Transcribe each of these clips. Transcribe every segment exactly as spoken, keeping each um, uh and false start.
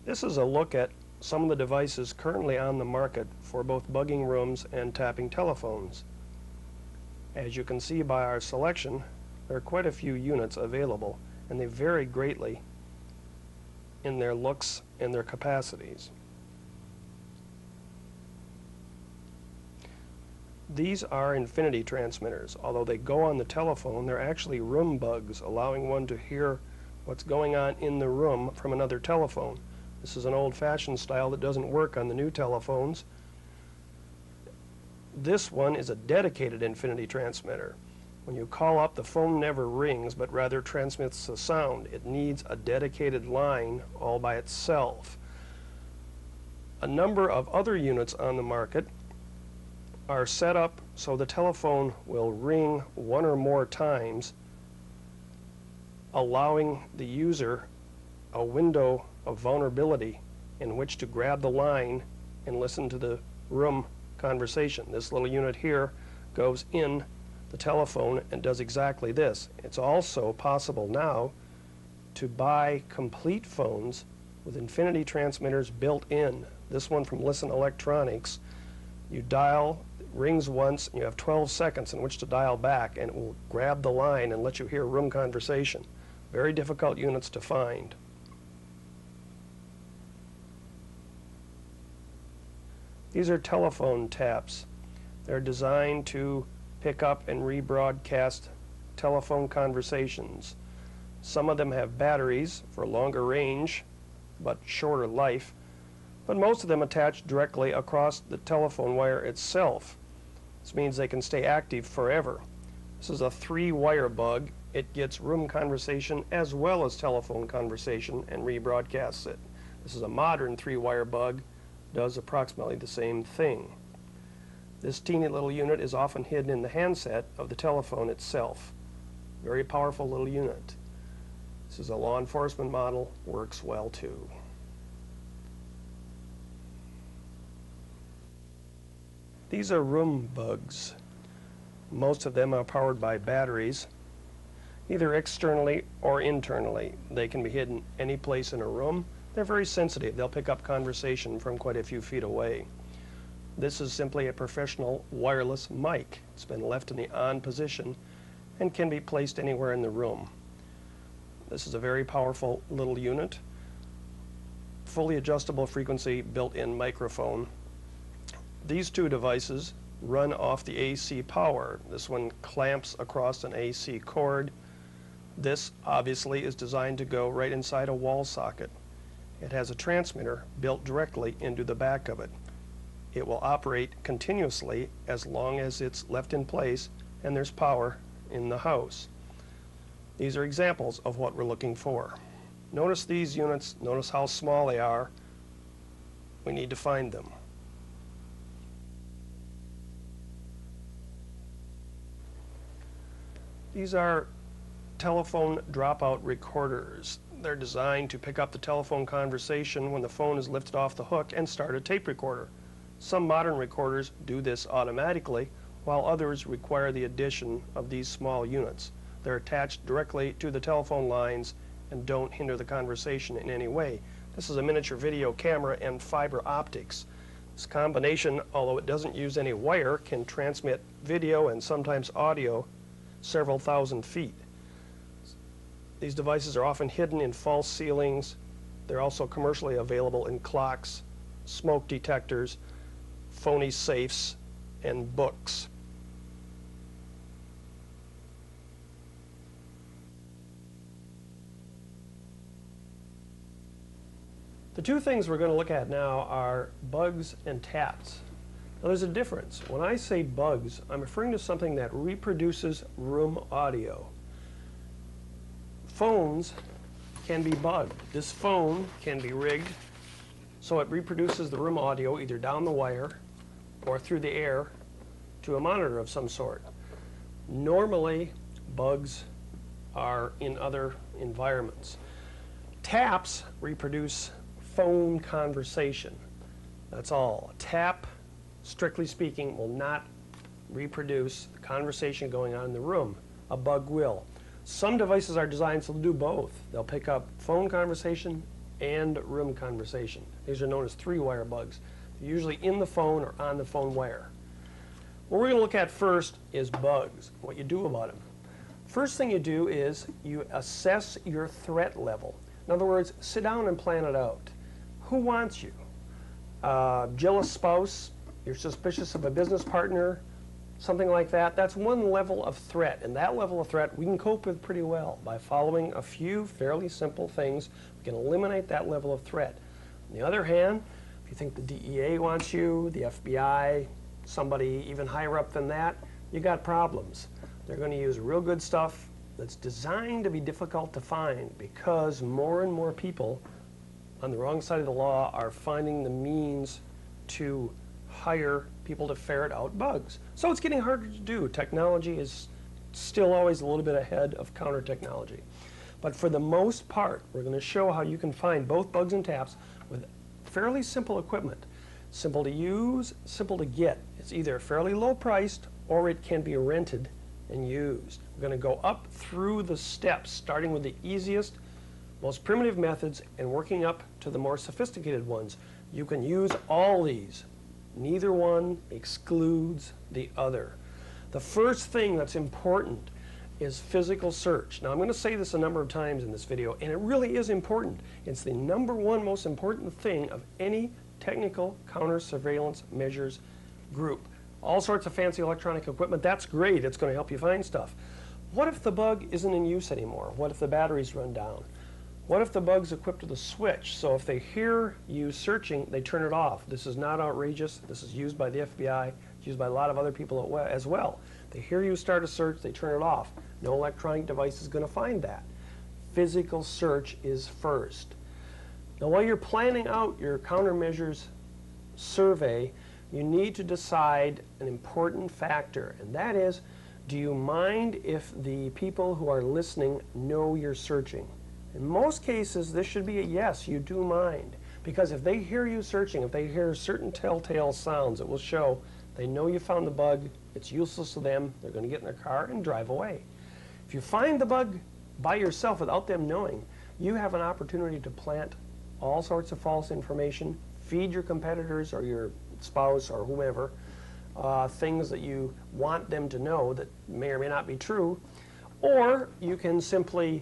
This is a look at some of the devices currently on the market for both bugging rooms and tapping telephones. As you can see by our selection, there are quite a few units available, and they vary greatly in their looks and their capacities. These are infinity transmitters. Although they go on the telephone, they're actually room bugs, allowing one to hear what's going on in the room from another telephone. This is an old-fashioned style that doesn't work on the new telephones. This one is a dedicated infinity transmitter. When you call up, the phone never rings, but rather transmits the sound. It needs a dedicated line all by itself. A number of other units on the market are set up so the telephone will ring one or more times, allowing the user a window of vulnerability in which to grab the line and listen to the room conversation. This little unit here goes in the telephone and does exactly this. It's also possible now to buy complete phones with infinity transmitters built in. This one from Listen Electronics, you dial, it rings once, and you have twelve seconds in which to dial back, and it will grab the line and let you hear room conversation. Very difficult units to find. These are telephone taps. They're designed to pick up and rebroadcast telephone conversations. Some of them have batteries for longer range but shorter life, but most of them attach directly across the telephone wire itself. This means they can stay active forever. This is a three-wire bug. It gets room conversation as well as telephone conversation and rebroadcasts it. This is a modern three-wire bug, does approximately the same thing. This teeny little unit is often hidden in the handset of the telephone itself. Very powerful little unit. This is a law enforcement model, works well too. These are room bugs. Most of them are powered by batteries, either externally or internally. They can be hidden any place in a room. They're very sensitive. They'll pick up conversation from quite a few feet away. This is simply a professional wireless mic. It's been left in the on position and can be placed anywhere in the room. This is a very powerful little unit. Fully adjustable frequency built-in microphone. These two devices run off the A C power. This one clamps across an A C cord. This obviously is designed to go right inside a wall socket. It has a transmitter built directly into the back of it. It will operate continuously as long as it's left in place and there's power in the house. These are examples of what we're looking for. Notice these units, notice how small they are. We need to find them. These are telephone dropout recorders. They're designed to pick up the telephone conversation when the phone is lifted off the hook and start a tape recorder. Some modern recorders do this automatically, while others require the addition of these small units. They're attached directly to the telephone lines and don't hinder the conversation in any way. This is a miniature video camera and fiber optics. This combination, although it doesn't use any wire, can transmit video and sometimes audio several thousand feet. These devices are often hidden in false ceilings. They're also commercially available in clocks, smoke detectors, phony safes, and books. The two things we're going to look at now are bugs and taps. Now there's a difference. When I say bugs, I'm referring to something that reproduces room audio. Phones can be bugged. This phone can be rigged so it reproduces the room audio either down the wire or through the air to a monitor of some sort. Normally, bugs are in other environments. Taps reproduce phone conversation. That's all. A tap, strictly speaking, will not reproduce the conversation going on in the room. A bug will. Some devices are designed to do both. They'll pick up phone conversation and room conversation. These are known as three-wire bugs. They're usually in the phone or on the phone wire. What we're going to look at first is bugs, what you do about them. First thing you do is you assess your threat level. In other words, sit down and plan it out. Who wants you? Uh, jealous spouse, you're suspicious of a business partner, something like that. That's one level of threat, and that level of threat we can cope with pretty well by following a few fairly simple things. We can eliminate that level of threat. On the other hand, if you think the D E A wants you, the F B I, somebody even higher up than that, you got problems. They're going to use real good stuff that's designed to be difficult to find because more and more people on the wrong side of the law are finding the means to hire people to ferret out bugs. So it's getting harder to do. Technology is still always a little bit ahead of counter technology. But for the most part, we're going to show how you can find both bugs and taps with fairly simple equipment. Simple to use, simple to get. It's either fairly low priced or it can be rented and used. We're going to go up through the steps, starting with the easiest, most primitive methods and working up to the more sophisticated ones. You can use all these. Neither one excludes the other. The first thing that's important is physical search. Now I'm going to say this a number of times in this video, and it really is important. It's the number one most important thing of any technical counter surveillance measures group. All sorts of fancy electronic equipment, that's great, it's going to help you find stuff. What if the bug isn't in use anymore? What if the batteries run down? What if the bug's equipped with a switch? So if they hear you searching, they turn it off. This is not outrageous. This is used by the F B I. It's used by a lot of other people as well. They hear you start a search, they turn it off. No electronic device is going to find that. Physical search is first. Now while you're planning out your countermeasures survey, you need to decide an important factor, and that is, do you mind if the people who are listening know you're searching? In most cases, this should be a yes, you do mind. Because if they hear you searching, if they hear certain telltale sounds, it will show they know you found the bug, it's useless to them, they're going to get in their car and drive away. If you find the bug by yourself without them knowing, you have an opportunity to plant all sorts of false information, feed your competitors or your spouse or whomever uh, things that you want them to know that may or may not be true, or you can simply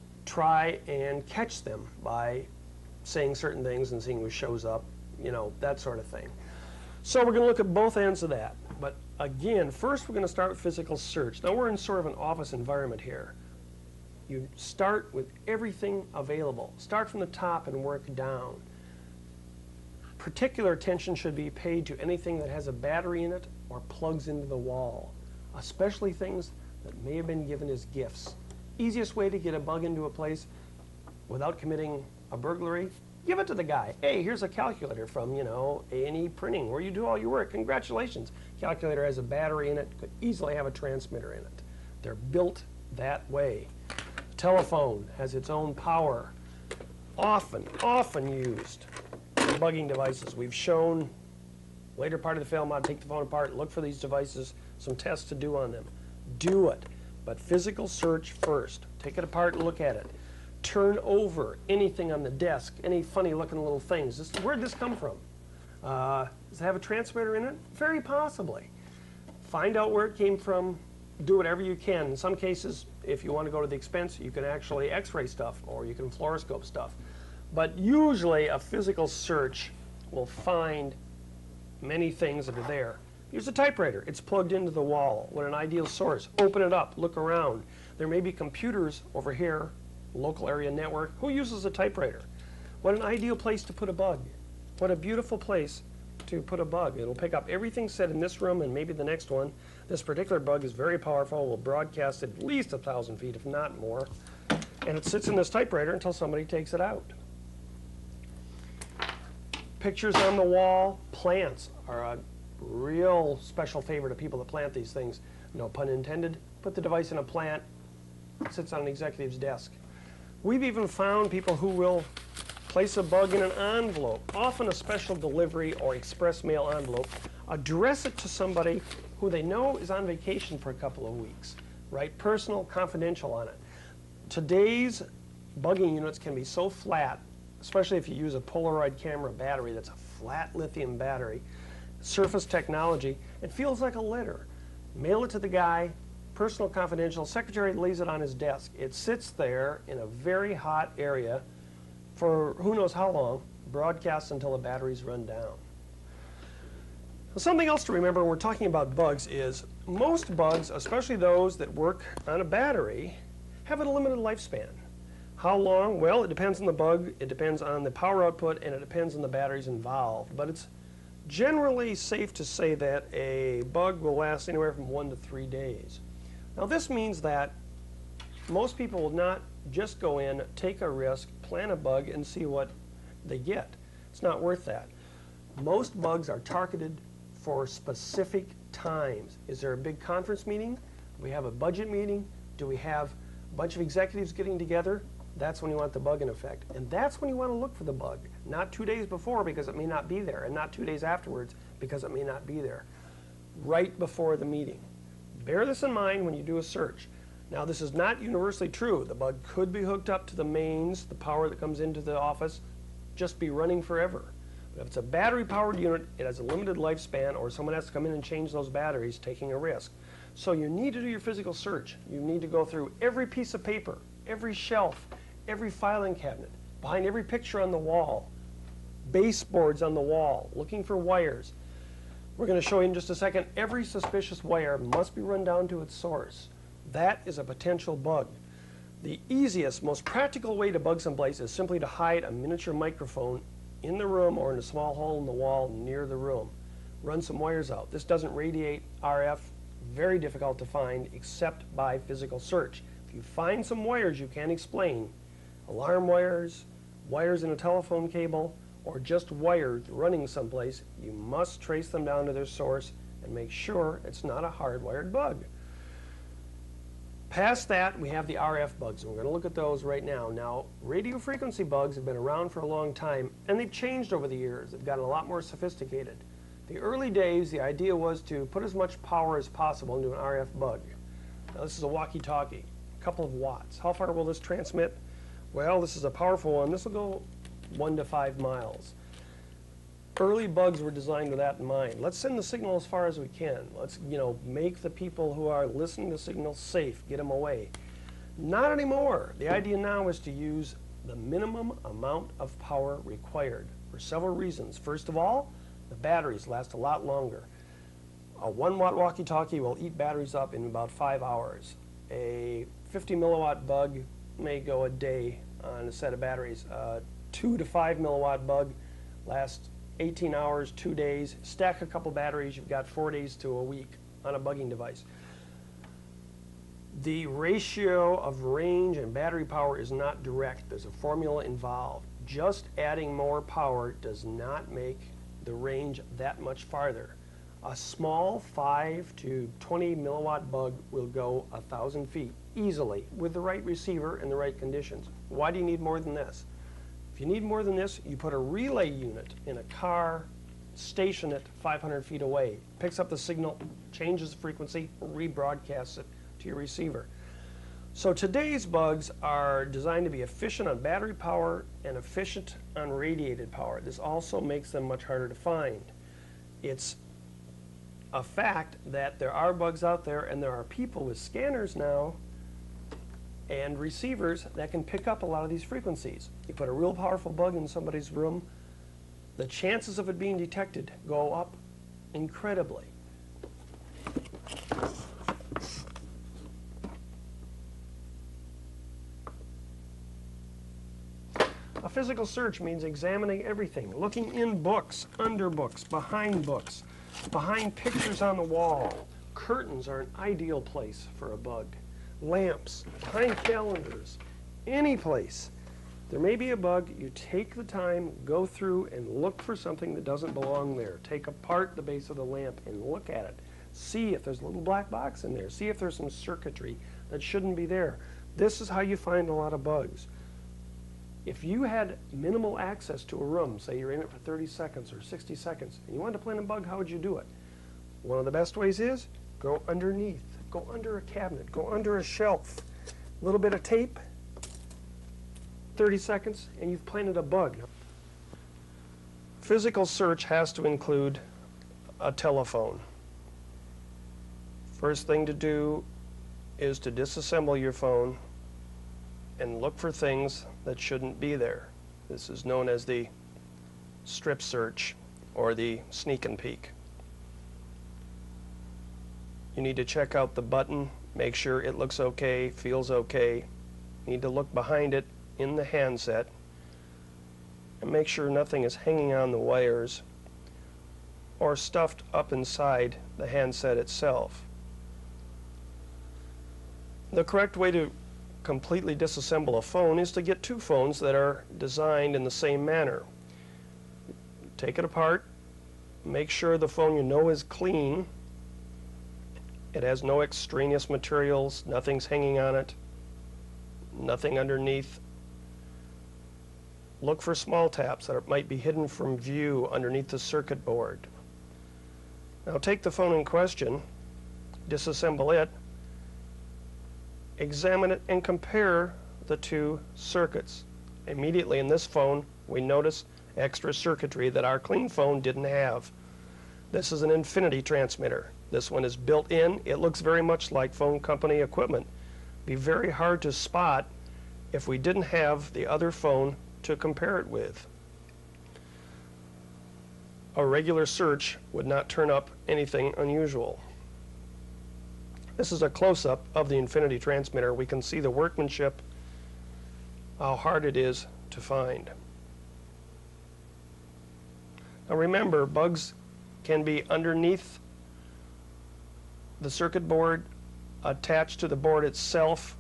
try and catch them by saying certain things and seeing who shows up, you know, that sort of thing. So we're going to look at both ends of that. But again, first we're going to start with physical search. Now we're in sort of an office environment here. You start with everything available. Start from the top and work down. Particular attention should be paid to anything that has a battery in it or plugs into the wall, especially things that may have been given as gifts. Easiest way to get a bug into a place without committing a burglary, give it to the guy. Hey, here's a calculator from, you know, A and E Printing, where you do all your work. Congratulations. Calculator has a battery in it, could easily have a transmitter in it. They're built that way. Telephone has its own power. Often, often used for bugging devices. We've shown later part of the film how to take the phone apart, look for these devices, some tests to do on them. Do it. But physical search first. Take it apart and look at it. Turn over anything on the desk, any funny looking little things. This, where'd this come from? Uh, does it have a transmitter in it? Very possibly. Find out where it came from. Do whatever you can. In some cases, if you want to go to the expense, you can actually x-ray stuff or you can fluoroscope stuff. But usually a physical search will find many things that are there. Here's a typewriter. It's plugged into the wall. What an ideal source. Open it up. Look around. There may be computers over here, local area network. Who uses a typewriter? What an ideal place to put a bug. What a beautiful place to put a bug. It'll pick up everything said in this room and maybe the next one. This particular bug is very powerful. Will broadcast at least a thousand feet, if not more. And it sits in this typewriter until somebody takes it out. Pictures on the wall. Plants are a real special favor to people that plant these things. No pun intended. Put the device in a plant. It sits on an executive's desk. We've even found people who will place a bug in an envelope, often a special delivery or express mail envelope, address it to somebody who they know is on vacation for a couple of weeks, write personal, confidential on it. Today's bugging units can be so flat especially if you use a Polaroid camera battery that's a flat lithium battery, surface technology, it feels like a letter. Mail it to the guy, personal confidential, secretary lays it on his desk. It sits there in a very hot area for who knows how long, broadcasts until the batteries run down. Something else to remember when we're talking about bugs is most bugs, especially those that work on a battery, have a limited lifespan. How long? Well, it depends on the bug, it depends on the power output, and it depends on the batteries involved. But it's generally safe to say that a bug will last anywhere from one to three days. Now this means that most people will not just go in, take a risk, plant a bug, and see what they get. It's not worth that. Most bugs are targeted for specific times. Is there a big conference meeting? Do we have a budget meeting? Do we have a bunch of executives getting together? That's when you want the bug in effect. And that's when you want to look for the bug. Not two days before because it may not be there, and not two days afterwards because it may not be there. Right before the meeting. Bear this in mind when you do a search. Now this is not universally true. The bug could be hooked up to the mains, the power that comes into the office, just be running forever. But if it's a battery-powered unit, it has a limited lifespan, or someone has to come in and change those batteries, taking a risk. So you need to do your physical search. You need to go through every piece of paper, every shelf, every filing cabinet, behind every picture on the wall, baseboards on the wall, looking for wires. We're going to show you in just a second, every suspicious wire must be run down to its source. That is a potential bug. The easiest, most practical way to bug someplace is simply to hide a miniature microphone in the room or in a small hole in the wall near the room. Run some wires out. This doesn't radiate R F, very difficult to find except by physical search. If you find some wires you can't explain, alarm wires, wires in a telephone cable, or just wires running someplace, you must trace them down to their source and make sure it's not a hardwired bug. Past that, we have the R F bugs, and we're going to look at those right now. Now, radio frequency bugs have been around for a long time, and they've changed over the years. They've gotten a lot more sophisticated. The early days, the idea was to put as much power as possible into an R F bug. Now, this is a walkie-talkie, a couple of watts. How far will this transmit? Well, this is a powerful one. This will go one to five miles. Early bugs were designed with that in mind. Let's send the signal as far as we can. Let's, you know, make the people who are listening to signals safe, get them away. Not anymore. The idea now is to use the minimum amount of power required for several reasons. First of all, the batteries last a lot longer. A one watt walkie-talkie will eat batteries up in about five hours. A fifty milliwatt bug may go a day on a set of batteries. A two to five milliwatt bug lasts eighteen hours, two days. Stack a couple batteries, you've got four days to a week on a bugging device. The ratio of range and battery power is not direct. There's a formula involved. Just adding more power does not make the range that much farther. A small five to twenty milliwatt bug will go a thousand feet easily with the right receiver and the right conditions. Why do you need more than this? If you need more than this, you put a relay unit in a car, station it five hundred feet away, picks up the signal, changes the frequency, rebroadcasts it to your receiver. So today's bugs are designed to be efficient on battery power and efficient on radiated power. This also makes them much harder to find. It's a fact that there are bugs out there, and there are people with scanners now and receivers that can pick up a lot of these frequencies. You put a real powerful bug in somebody's room, the chances of it being detected go up incredibly. A physical search means examining everything, looking in books, under books, behind books, behind pictures on the wall. Curtains are an ideal place for a bug. Lamps, behind calendars, any place. There may be a bug. You take the time, go through and look for something that doesn't belong there. Take apart the base of the lamp and look at it. See if there's a little black box in there. See if there's some circuitry that shouldn't be there. This is how you find a lot of bugs. If you had minimal access to a room, say you're in it for thirty seconds or sixty seconds, and you wanted to plant a bug, how would you do it? One of the best ways is go underneath. Go under a cabinet, go under a shelf, a little bit of tape, thirty seconds, and you've planted a bug. Physical search has to include a telephone. First thing to do is to disassemble your phone and look for things that shouldn't be there. This is known as the strip search or the sneak and peek. You need to check out the button, make sure it looks okay, feels okay. You need to look behind it in the handset and make sure nothing is hanging on the wires or stuffed up inside the handset itself. The correct way to completely disassemble a phone is to get two phones that are designed in the same manner. Take it apart, make sure the phone you know is clean, it has no extraneous materials, nothing's hanging on it, nothing underneath. Look for small taps that might be hidden from view underneath the circuit board. Now take the phone in question, disassemble it, examine it, and compare the two circuits. Immediately in this phone, we notice extra circuitry that our clean phone didn't have. This is an infinity transmitter. This one is built in. It looks very much like phone company equipment. Be very hard to spot if we didn't have the other phone to compare it with. A regular search would not turn up anything unusual. This is a close-up of the infinity transmitter. We can see the workmanship, how hard it is to find. Now remember, bugs can be underneath the circuit board, attached to the board itself,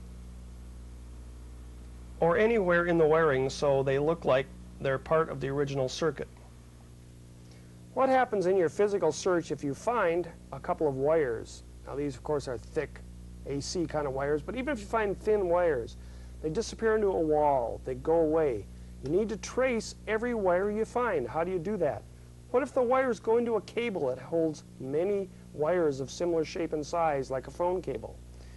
or anywhere in the wiring so they look like they're part of the original circuit. What happens in your physical search if you find a couple of wires? Now these of course are thick A C kind of wires, but even if you find thin wires, they disappear into a wall, they go away. You need to trace every wire you find. How do you do that? What if the wires go into a cable that holds many wires of similar shape and size, like a phone cable?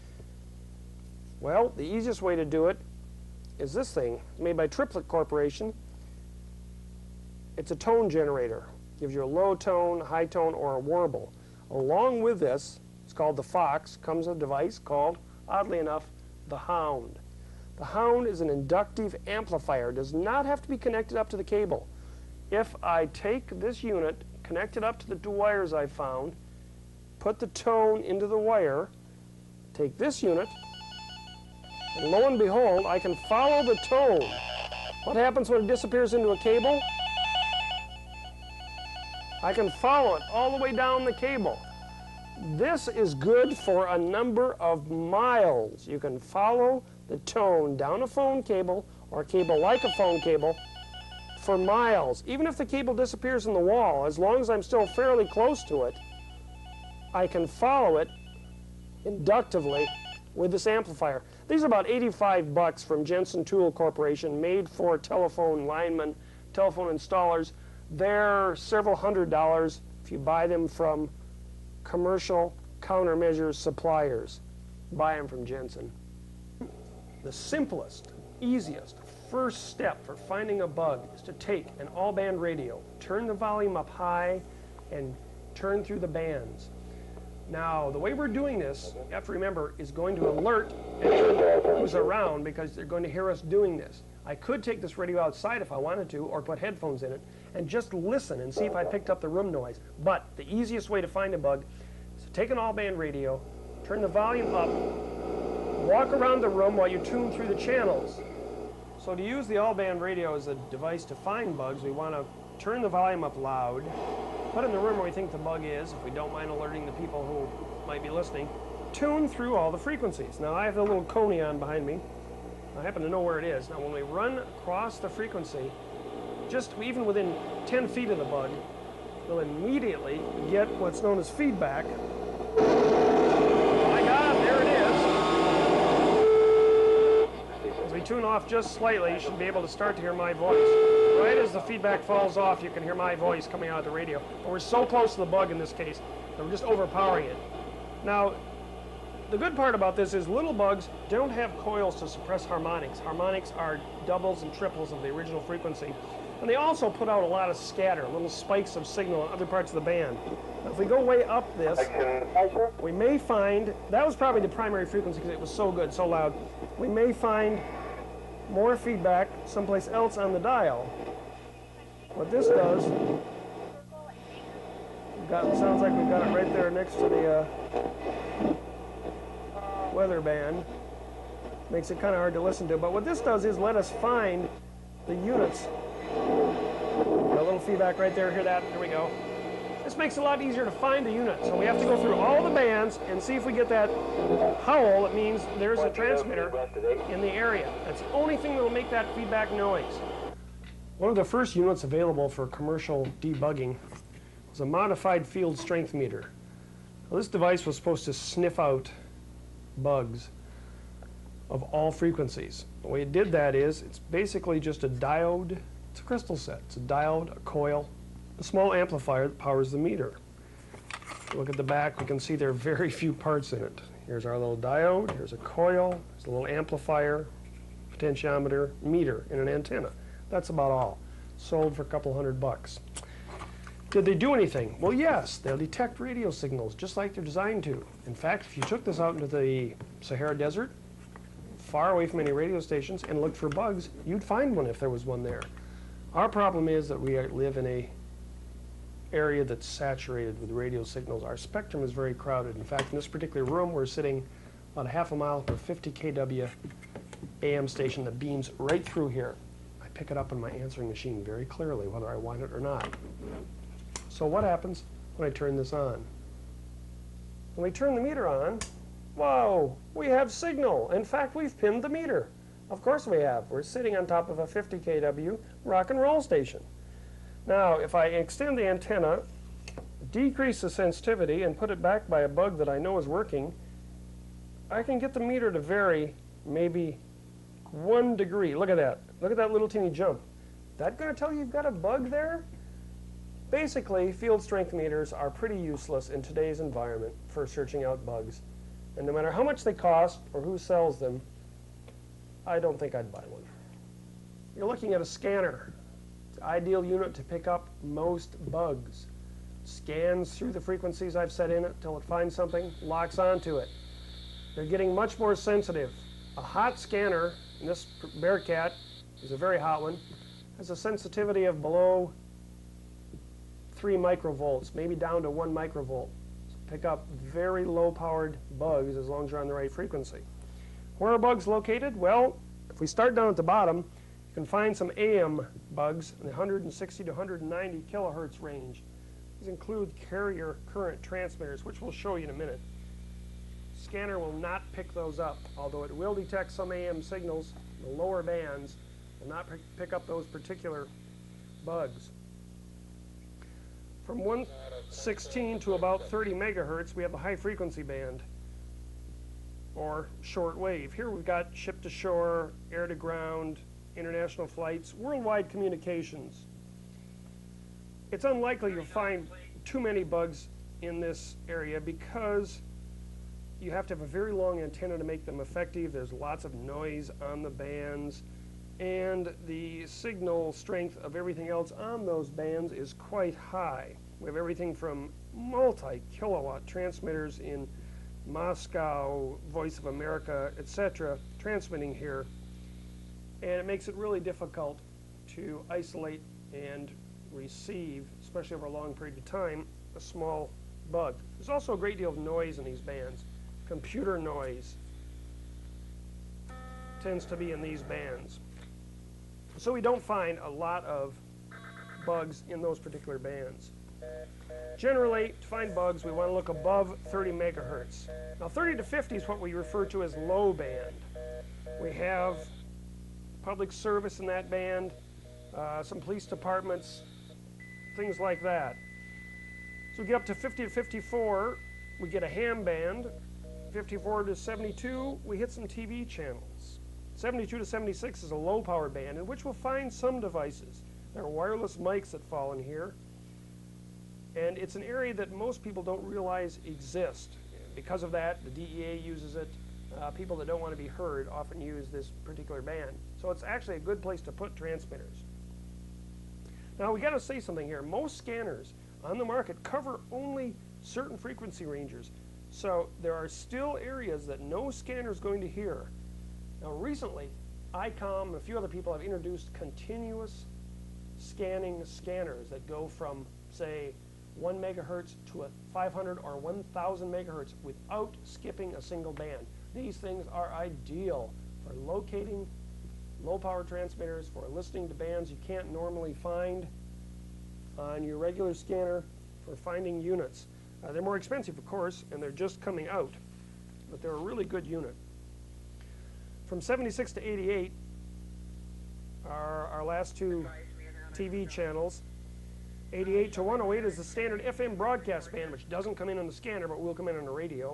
Well, the easiest way to do it is this thing. It's made by Triplet Corporation. It's a tone generator. Gives you a low tone, high tone, or a warble. Along with this, it's called the Fox, comes a device called, oddly enough, the Hound. The Hound is an inductive amplifier. It does not have to be connected up to the cable. If I take this unit, connect it up to the two wires I found, put the tone into the wire, take this unit, and lo and behold, I can follow the tone. What happens when it disappears into a cable? I can follow it all the way down the cable. This is good for a number of miles. You can follow the tone down a phone cable or a cable like a phone cable for miles. Even if the cable disappears in the wall, as long as I'm still fairly close to it, I can follow it inductively with this amplifier. These are about eighty-five bucks from Jensen Tool Corporation, made for telephone linemen, telephone installers. They're several hundred dollars if you buy them from commercial countermeasures suppliers. Buy them from Jensen. The simplest, easiest, first step for finding a bug is to take an all-band radio, turn the volume up high, and turn through the bands. Now, the way we're doing this, you have to remember, is going to alert anyone who's around because they're going to hear us doing this. I could take this radio outside if I wanted to, or put headphones in it, and just listen and see if I picked up the room noise. But the easiest way to find a bug is to take an all-band radio, turn the volume up, walk around the room while you tune through the channels. So to use the all-band radio as a device to find bugs, we want to turn the volume up loud, put it in the room where we think the bug is, if we don't mind alerting the people who might be listening, tune through all the frequencies. Now I have the little Coney on behind me. I happen to know where it is. Now when we run across the frequency, just even within ten feet of the bug, we'll immediately get what's known as feedback. My God, there it is. As we tune off just slightly, you should be able to start to hear my voice. Right as the feedback falls off, you can hear my voice coming out of the radio. But we're so close to the bug in this case that we're just overpowering it. Now, the good part about this is little bugs don't have coils to suppress harmonics. Harmonics are doubles and triples of the original frequency. And they also put out a lot of scatter, little spikes of signal in other parts of the band. Now, if we go way up this, we may find, that was probably the primary frequency because it was so good, so loud. We may find more feedback someplace else on the dial. What this does, we've got, it sounds like we've got it right there next to the uh, weather band. Makes it kind of hard to listen to. But what this does is let us find the units. Got a little feedback right there. Hear that? Here we go. This makes it a lot easier to find the unit. So we have to go through all the bands and see if we get that howl. It means there's a transmitter in the area. That's the only thing that will make that feedback noise. One of the first units available for commercial debugging was a modified field strength meter. Well, this device was supposed to sniff out bugs of all frequencies. The way it did that is it's basically just a diode. It's a crystal set. It's a diode, a coil, a small amplifier that powers the meter. If you look at the back, we can see there are very few parts in it. Here's our little diode, here's a coil, here's a little amplifier, potentiometer, meter, and an antenna. That's about all. Sold for a couple hundred bucks. Did they do anything? Well, yes, they'll detect radio signals just like they're designed to. In fact, if you took this out into the Sahara Desert, far away from any radio stations, and looked for bugs, you'd find one if there was one there. Our problem is that we live in a area that's saturated with radio signals. Our spectrum is very crowded. In fact, in this particular room, we're sitting about a half a mile from a fifty K W A M station that beams right through here. I pick it up on my answering machine very clearly, whether I want it or not. So what happens when I turn this on? When we turn the meter on, whoa, we have signal. In fact, we've pinned the meter. Of course we have. We're sitting on top of a fifty K W rock and roll station. Now, if I extend the antenna, decrease the sensitivity, and put it back by a bug that I know is working, I can get the meter to vary maybe one degree. Look at that. Look at that little teeny jump. That going to tell you you've got a bug there? Basically, field strength meters are pretty useless in today's environment for searching out bugs. And no matter how much they cost or who sells them, I don't think I'd buy one. You're looking at a scanner. It's the ideal unit to pick up most bugs. Scans through the frequencies I've set in it till it finds something, locks onto it. They're getting much more sensitive. A hot scanner, and this Bearcat is a very hot one, has a sensitivity of below three microvolts, maybe down to one microvolt. So pick up very low-powered bugs as long as you're on the right frequency. Where are bugs located? Well, if we start down at the bottom, you can find some A M bugs in the one sixty to one ninety kilohertz range. These include carrier current transmitters, which we'll show you in a minute. Scanner will not pick those up, although it will detect some A M signals. The lower bands will not pick up those particular bugs. From one sixteen to about thirty megahertz, we have the high frequency band, or short wave. Here we've got ship to shore, air to ground, international flights, worldwide communications. It's unlikely you'll find too many bugs in this area because you have to have a very long antenna to make them effective. There's lots of noise on the bands, and the signal strength of everything else on those bands is quite high. We have everything from multi-kilowatt transmitters in Moscow, Voice of America, et cetera, transmitting here, and it makes it really difficult to isolate and receive, especially over a long period of time, a small bug. There's also a great deal of noise in these bands. Computer noise tends to be in these bands. So we don't find a lot of bugs in those particular bands. Generally, to find bugs, we want to look above thirty megahertz. Now, thirty to fifty is what we refer to as low band. We have public service in that band, uh, some police departments, things like that. So we get up to fifty to fifty-four, we get a ham band. fifty-four to seventy-two, we hit some T V channels. seventy-two to seventy-six is a low power band in which we'll find some devices. There are wireless mics that fall in here. And it's an area that most people don't realize exist. because of that, the D E A uses it. Uh, people that don't want to be heard often use this particular band. So it's actually a good place to put transmitters. Now we got to say something here. Most scanners on the market cover only certain frequency ranges. So there are still areas that no scanner is going to hear. Now recently, I COM and a few other people have introduced continuous scanning scanners that go from, say, one megahertz to a five hundred or one thousand megahertz without skipping a single band. These things are ideal for locating low power transmitters, for listening to bands you can't normally find on your regular scanner, for finding units. Uh, they're more expensive, of course, and they're just coming out, but they're a really good unit. From seventy-six to eighty-eight are our last two T V channels. eighty-eight to one oh eight is the standard F M broadcast band, which doesn't come in on the scanner, but will come in on the radio.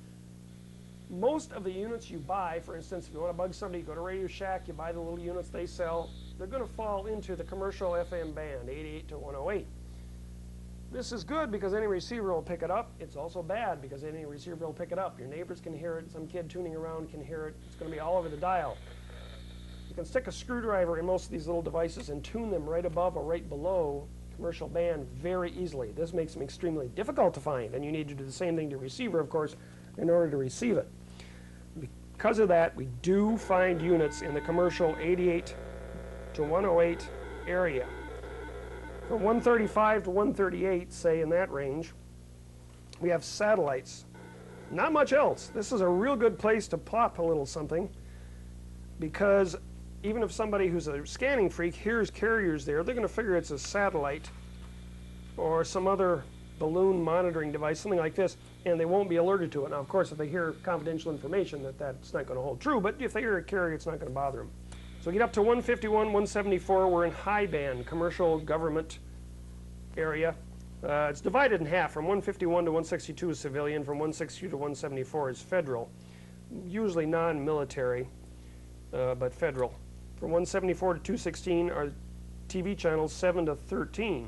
Most of the units you buy, for instance, if you want to bug somebody, you go to Radio Shack, you buy the little units they sell, they're going to fall into the commercial F M band, eighty-eight to one oh eight. This is good because any receiver will pick it up. It's also bad because any receiver will pick it up. Your neighbors can hear it, some kid tuning around can hear it. It's going to be all over the dial. You can stick a screwdriver in most of these little devices and tune them right above or right below commercial band very easily. This makes them extremely difficult to find, and you need to do the same thing to receiver, of course, in order to receive it. Because of that, we do find units in the commercial eighty-eight to one oh eight area. From one thirty-five to one thirty-eight, say in that range, we have satellites. Not much else. This is a real good place to plop a little something, because even if somebody who's a scanning freak hears carriers there, they're going to figure it's a satellite or some other balloon monitoring device, something like this, and they won't be alerted to it. Now, of course, if they hear confidential information, that that's not going to hold true, but if they hear a carrier, it's not going to bother them. So we get up to one fifty-one, one seventy-four, we're in high band, commercial government area. Uh, it's divided in half. From one fifty-one to one sixty-two is civilian, from one sixty-two to one seventy-four is federal, usually non-military, uh, but federal. From one seventy-four to two sixteen are T V channels seven to thirteen.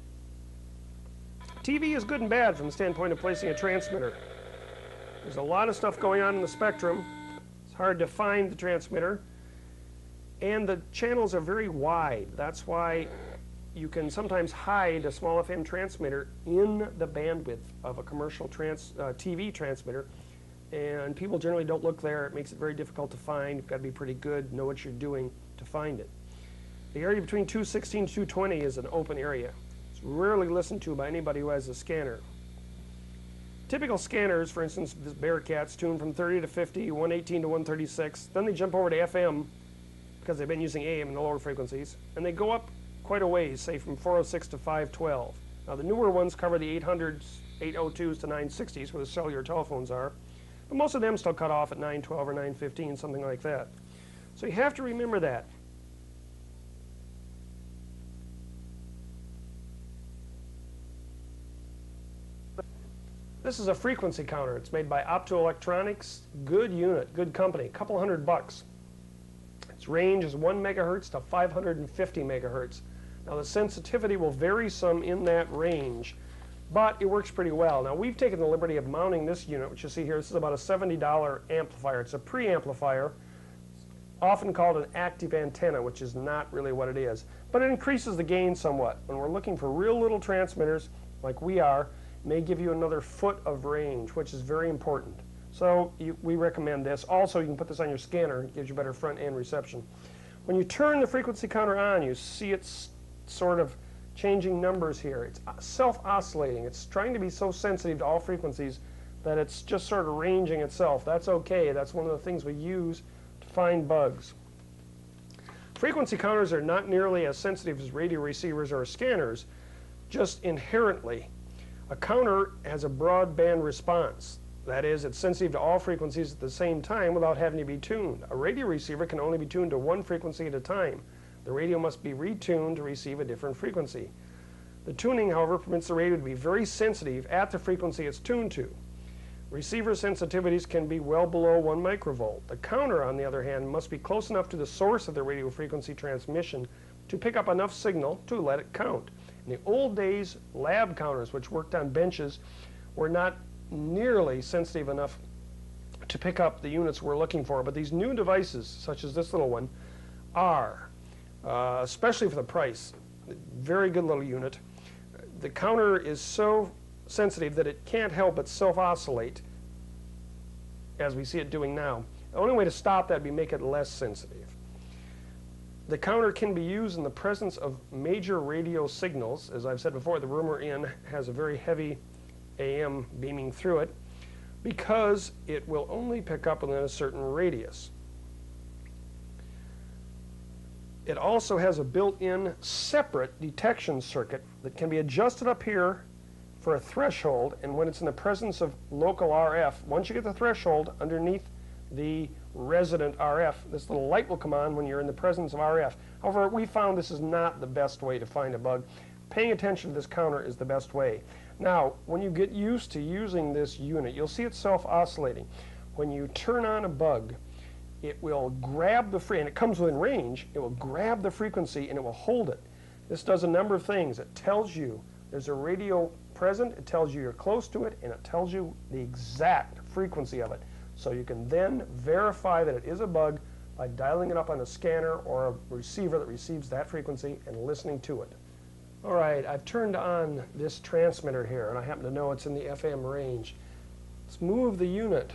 T V is good and bad from the standpoint of placing a transmitter. There's a lot of stuff going on in the spectrum. It's hard to find the transmitter. And the channels are very wide. That's why you can sometimes hide a small F M transmitter in the bandwidth of a commercial trans, uh, T V transmitter. And people generally don't look there. It makes it very difficult to find. You've got to be pretty good, know what you're doing to find it. The area between two sixteen to two twenty is an open area. It's rarely listened to by anybody who has a scanner. Typical scanners, for instance, this Bearcat's tuned from thirty to fifty, one eighteen to one thirty-six. Then they jump over to F M because they've been using A M in the lower frequencies. And they go up quite a ways, say from four oh six to five twelve. Now the newer ones cover the eight hundreds, eight oh twos to nine sixties where the cellular telephones are. But most of them still cut off at nine twelve or nine fifteen, something like that. So you have to remember that. This is a frequency counter. It's made by Optoelectronics. Good unit, good company, a couple hundred bucks. Its range is one megahertz to five hundred fifty megahertz. Now the sensitivity will vary some in that range, but it works pretty well. Now we've taken the liberty of mounting this unit, which you see here. This is about a seventy dollar amplifier. It's a preamplifier, often called an active antenna, which is not really what it is. But it increases the gain somewhat. When we're looking for real little transmitters, like we are, it may give you another foot of range, which is very important. So you, we recommend this. Also, you can put this on your scanner. It gives you better front end reception. When you turn the frequency counter on, you see it's sort of changing numbers here. It's self-oscillating. It's trying to be so sensitive to all frequencies that it's just sort of ranging itself. That's okay. That's one of the things we use to find bugs. Frequency counters are not nearly as sensitive as radio receivers or scanners, just inherently. A counter has a broadband response. That is, it's sensitive to all frequencies at the same time without having to be tuned. A radio receiver can only be tuned to one frequency at a time. The radio must be retuned to receive a different frequency. The tuning, however, permits the radio to be very sensitive at the frequency it's tuned to. Receiver sensitivities can be well below one microvolt. The counter, on the other hand, must be close enough to the source of the radio frequency transmission to pick up enough signal to let it count. In the old days, lab counters, which worked on benches, were not nearly sensitive enough to pick up the units we're looking for, but these new devices, such as this little one, are, uh, especially for the price. Very good little unit. The counter is so sensitive that it can't help but self-oscillate, as we see it doing now. The only way to stop that would be make it less sensitive. The counter can be used in the presence of major radio signals. As I've said before, the room we're in has a very heavy A M beaming through it, because it will only pick up within a certain radius. It also has a built-in separate detection circuit that can be adjusted up here for a threshold, and when it's in the presence of local R F, once you get the threshold underneath the resident R F, this little light will come on when you're in the presence of R F. However, we found this is not the best way to find a bug. Paying attention to this counter is the best way. Now, when you get used to using this unit, you'll see it self-oscillating. When you turn on a bug, it will grab the free, and it comes within range, it will grab the frequency and it will hold it. This does a number of things. It tells you there's a radio present, it tells you you're close to it, and it tells you the exact frequency of it. So you can then verify that it is a bug by dialing it up on a scanner or a receiver that receives that frequency and listening to it. All right, I've turned on this transmitter here, and I happen to know it's in the F M range. Let's move the unit.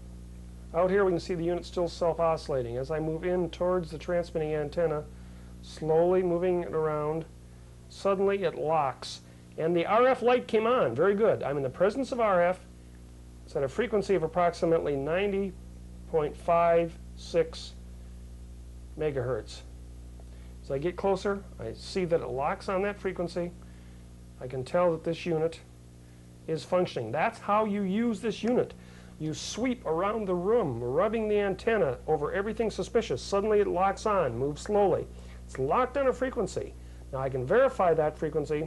Out here we can see the unit still self-oscillating. As I move in towards the transmitting antenna, slowly moving it around, suddenly it locks. And the R F light came on. Very good. I'm in the presence of R F. It's at a frequency of approximately ninety point five six megahertz. As I get closer, I see that it locks on that frequency. I can tell that this unit is functioning. That's how you use this unit. You sweep around the room, rubbing the antenna over everything suspicious. Suddenly it locks on, moves slowly. It's locked on a frequency. Now I can verify that frequency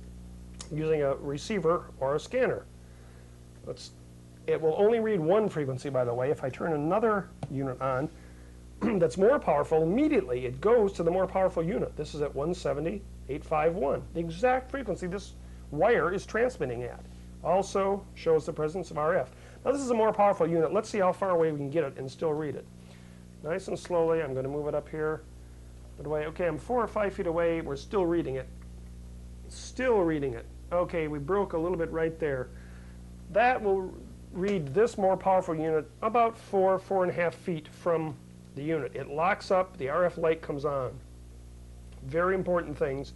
using a receiver or a scanner. Let's, it will only read one frequency, by the way. If I turn another unit on that's more powerful, immediately it goes to the more powerful unit. This is at one seventy, eight fifty-one, the exact frequency this wire is transmitting at. Also shows the presence of R F. Now this is a more powerful unit. Let's see how far away we can get it and still read it. Nice and slowly, I'm going to move it up here. By the way, okay, I'm four or five feet away. We're still reading it. Still reading it. Okay, we broke a little bit right there. That will read this more powerful unit about four, four and a half feet from the unit. It locks up, the R F light comes on. Very important things.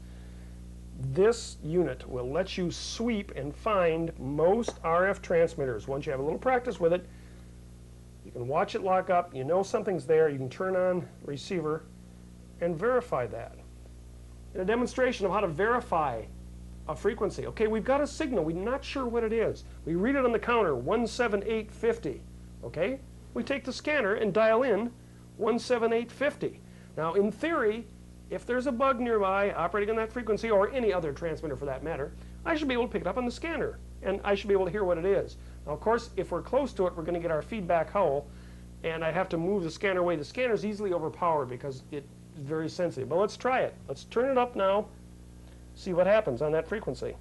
This unit will let you sweep and find most R F transmitters. Once you have a little practice with it, you can watch it lock up, you know something's there, you can turn on receiver and verify that. In a demonstration of how to verify a frequency. Okay, we've got a signal, we're not sure what it is. We read it on the counter, one seven eight fifty. Okay? We take the scanner and dial in one seven eight fifty. Now, in theory, if there's a bug nearby operating on that frequency, or any other transmitter for that matter, I should be able to pick it up on the scanner, and I should be able to hear what it is. Now, of course, if we're close to it, we're going to get our feedback howl, and I'd have to move the scanner away. The scanner's easily overpowered because it's very sensitive. But let's try it. Let's turn it up now, see what happens on that frequency.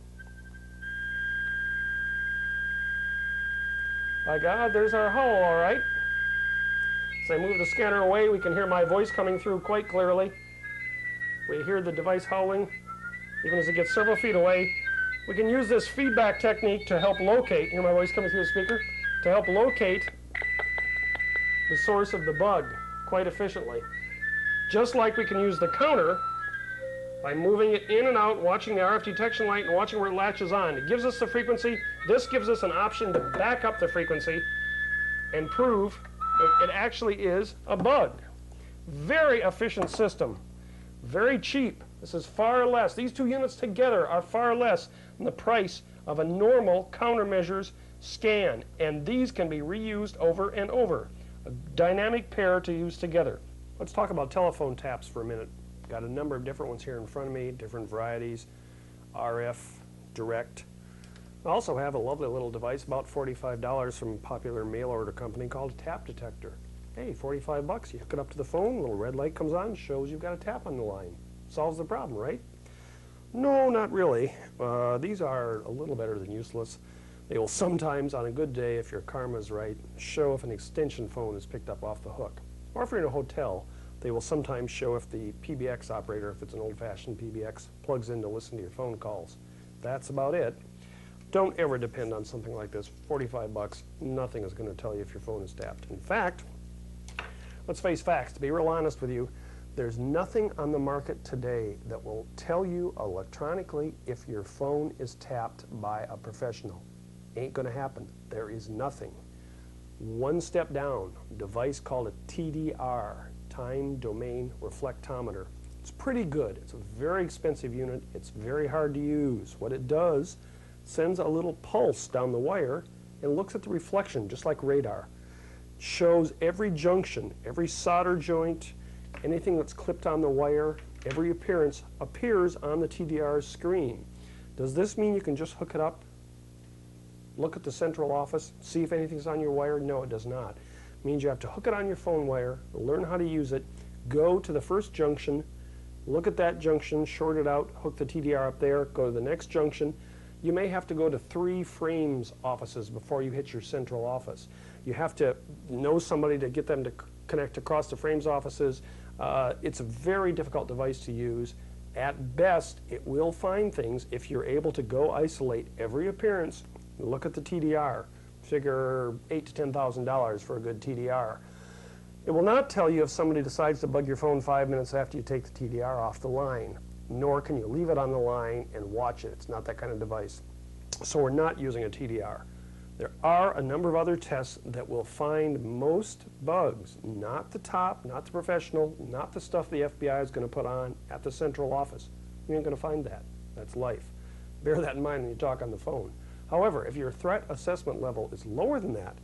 By God, there's our howl, all right. As I move the scanner away, we can hear my voice coming through quite clearly. We hear the device howling, even as it gets several feet away. We can use this feedback technique to help locate, hear my voice coming through the speaker, to help locate the source of the bug quite efficiently. Just like we can use the counter by moving it in and out, watching the R F detection light and watching where it latches on. It gives us the frequency. This gives us an option to back up the frequency and prove that it actually is a bug. Very efficient system. Very cheap. This is far less. These two units together are far less than the price of a normal Countermeasures scan. And these can be reused over and over. A dynamic pair to use together. Let's talk about telephone taps for a minute. Got a number of different ones here in front of me, different varieties, R F, direct. I also have a lovely little device, about forty-five dollars from a popular mail order company called a tap detector. Hey, forty-five bucks, you hook it up to the phone, a little red light comes on, shows you've got a tap on the line. Solves the problem, right? No, not really. Uh, these are a little better than useless. They will sometimes, on a good day, if your karma's right, show if an extension phone is picked up off the hook. Or if you're in a hotel, they will sometimes show if the P B X operator, if it's an old-fashioned P B X, plugs in to listen to your phone calls. That's about it. Don't ever depend on something like this. forty-five bucks, nothing is going to tell you if your phone is tapped. In fact, let's face facts. To be real honest with you, there's nothing on the market today that will tell you electronically if your phone is tapped by a professional. Ain't going to happen. There is nothing. One step down, a device called a T D R, Time Domain Reflectometer. It's pretty good. It's a very expensive unit. It's very hard to use. What it does, sends a little pulse down the wire and looks at the reflection, just like radar. Shows every junction, every solder joint, anything that's clipped on the wire, every appearance appears on the T D R's screen. Does this mean you can just hook it up, look at the central office, see if anything's on your wire? No, it does not. It means you have to hook it on your phone wire, learn how to use it, go to the first junction, look at that junction, short it out, hook the T D R up there, go to the next junction. You may have to go to three frames offices before you hit your central office. You have to know somebody to get them to connect across the frames offices. Uh, it's a very difficult device to use. At best, it will find things if you're able to go isolate every appearance, look at the T D R, figure eight to ten thousand dollars for a good T D R. It will not tell you if somebody decides to bug your phone five minutes after you take the T D R off the line, nor can you leave it on the line and watch it. It's not that kind of device. So we're not using a T D R. There are a number of other tests that will find most bugs, not the top, not the professional, not the stuff the F B I is going to put on at the central office. You ain't going to find that. That's life. Bear that in mind when you talk on the phone. However, if your threat assessment level is lower than that,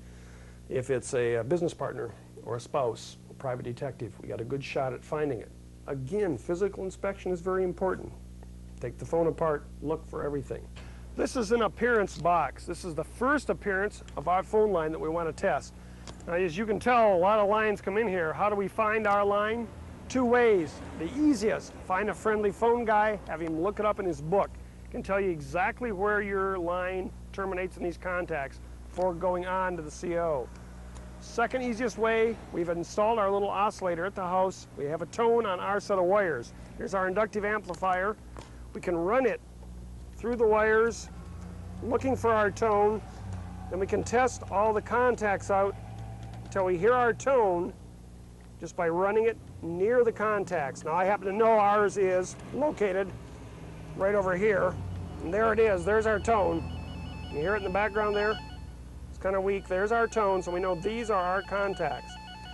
if it's a, a business partner or a spouse, a private detective, we got a good shot at finding it. Again, physical inspection is very important. Take the phone apart, look for everything. This is an appearance box. This is the first appearance of our phone line that we want to test. Now, as you can tell, a lot of lines come in here. How do we find our line? Two ways. The easiest, find a friendly phone guy, have him look it up in his book. He can tell you exactly where your line terminates in these contacts before going on to the C O. Second easiest way, we've installed our little oscillator at the house. We have a tone on our set of wires. Here's our inductive amplifier. We can run it through the wires, looking for our tone. Then we can test all the contacts out until we hear our tone just by running it near the contacts. Now, I happen to know ours is located right over here. And there it is. There's our tone. You hear it in the background there? It's kind of weak. There's our tone, so we know these are our contacts.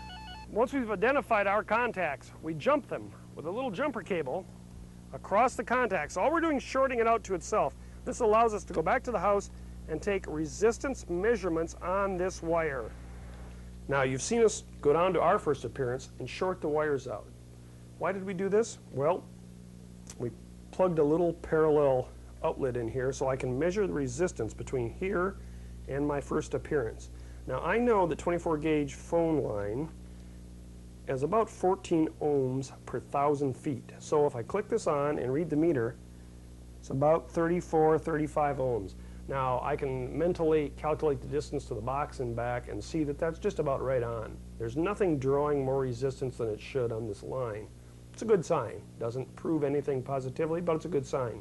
Once we've identified our contacts, we jump them with a little jumper cable across the contacts. All we're doing is shorting it out to itself. This allows us to go back to the house and take resistance measurements on this wire. Now, you've seen us go down to our first appearance and short the wires out. Why did we do this? Well, we plugged a little parallel outlet in here so I can measure the resistance between here and my first appearance. Now, I know the twenty-four gauge phone line is about fourteen ohms per thousand feet. So if I click this on and read the meter, it's about thirty-four, thirty-five ohms. Now, I can mentally calculate the distance to the box and back and see that that's just about right on. There's nothing drawing more resistance than it should on this line. It's a good sign. Doesn't prove anything positively, but it's a good sign.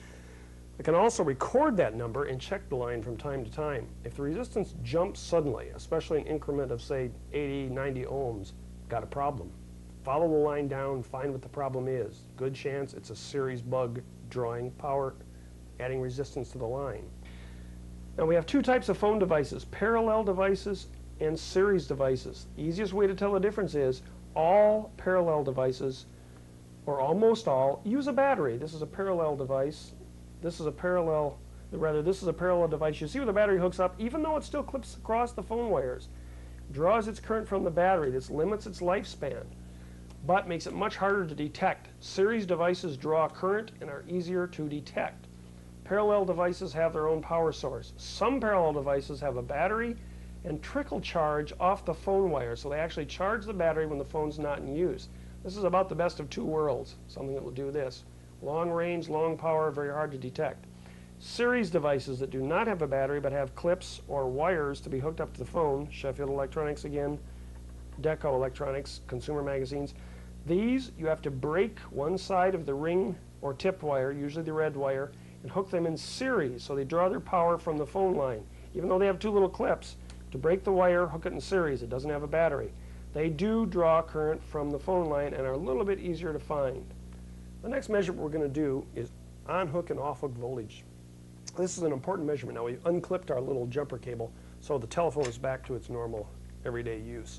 I can also record that number and check the line from time to time. If the resistance jumps suddenly, especially an increment of, say, eighty, ninety ohms, got a problem. Follow the line down, find what the problem is. Good chance it's a series bug drawing power, adding resistance to the line. Now, we have two types of phone devices, parallel devices and series devices. The easiest way to tell the difference is all parallel devices, or almost all, use a battery. This is a parallel device. This is a parallel, rather, this is a parallel device. You see where the battery hooks up, even though it still clips across the phone wires. Draws its current from the battery. This limits its lifespan, but makes it much harder to detect. Series devices draw current and are easier to detect. Parallel devices have their own power source. Some parallel devices have a battery and trickle charge off the phone wire, so they actually charge the battery when the phone's not in use. This is about the best of two worlds, something that will do this. Long range, long power, very hard to detect. Series devices that do not have a battery but have clips or wires to be hooked up to the phone, Sheffield Electronics again, Deco Electronics, Consumer Magazines. These, you have to break one side of the ring or tip wire, usually the red wire, and hook them in series so they draw their power from the phone line. Even though they have two little clips, to break the wire, hook it in series. It doesn't have a battery. They do draw current from the phone line and are a little bit easier to find. The next measurement we're going to do is on-hook and off-hook voltage. This is an important measurement. Now, we've unclipped our little jumper cable, so the telephone is back to its normal everyday use.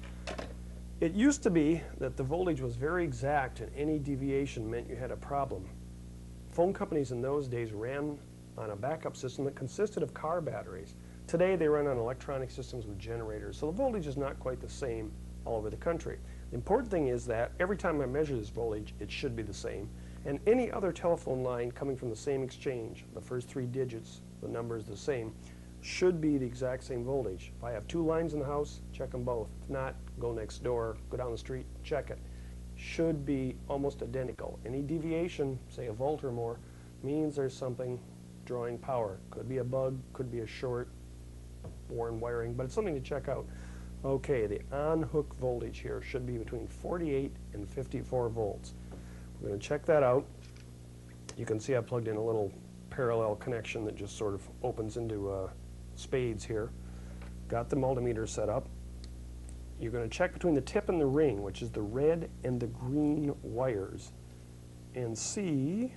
It used to be that the voltage was very exact and any deviation meant you had a problem. Phone companies in those days ran on a backup system that consisted of car batteries. Today they run on electronic systems with generators, so the voltage is not quite the same all over the country. The important thing is that every time I measure this voltage, it should be the same. And any other telephone line coming from the same exchange, the first three digits, the number is the same, should be the exact same voltage. If I have two lines in the house, check them both. If not, go next door, go down the street, check it. Should be almost identical. Any deviation, say a volt or more, means there's something drawing power. Could be a bug, could be a short, worn wiring, but it's something to check out. Okay, the on-hook voltage here should be between forty-eight and fifty-four volts. We're going to check that out. You can see I plugged in a little parallel connection that just sort of opens into uh, spades here. Got the multimeter set up. You're going to check between the tip and the ring, which is the red and the green wires, and see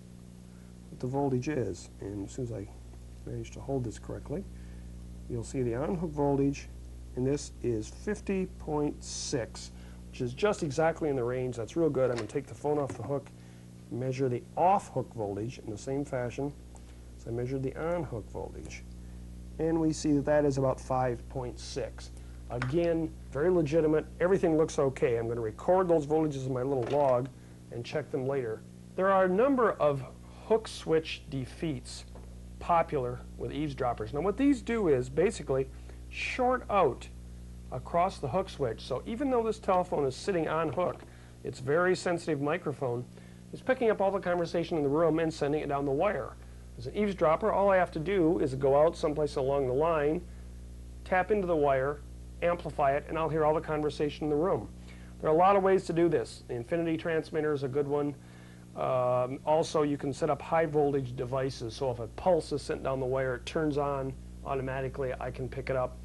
what the voltage is. And as soon as I manage to hold this correctly, you'll see the on-hook voltage, and this is fifty point six, which is just exactly in the range. That's real good. I'm going to take the phone off the hook, measure the off-hook voltage in the same fashion as I measured the on-hook voltage. And we see that that is about five point six. Again, very legitimate. Everything looks okay. I'm going to record those voltages in my little log and check them later. There are a number of hook switch defeats popular with eavesdroppers. Now what these do is basically short out across the hook switch. So even though this telephone is sitting on hook, its very sensitive microphone is picking up all the conversation in the room and sending it down the wire. As an eavesdropper, all I have to do is go out someplace along the line, tap into the wire, amplify it, and I'll hear all the conversation in the room. There are a lot of ways to do this. The infinity transmitter is a good one. Um, also, you can set up high voltage devices, so if a pulse is sent down the wire, it turns on automatically. I can pick it up.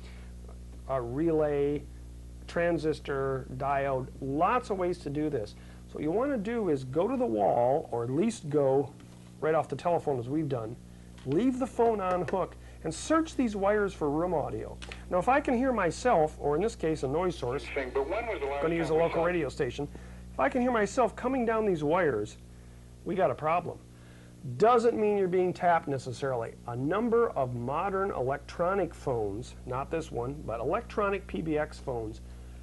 A relay, transistor, diode, lots of ways to do this. So what you want to do is go to the wall, or at least go right off the telephone as we've done, leave the phone on hook, and search these wires for room audio. Now if I can hear myself, or in this case a noise source, I'm going to use a local radio station, if I can hear myself coming down these wires, we got a problem. Doesn't mean you're being tapped necessarily. A number of modern electronic phones, not this one, but electronic P B X phones,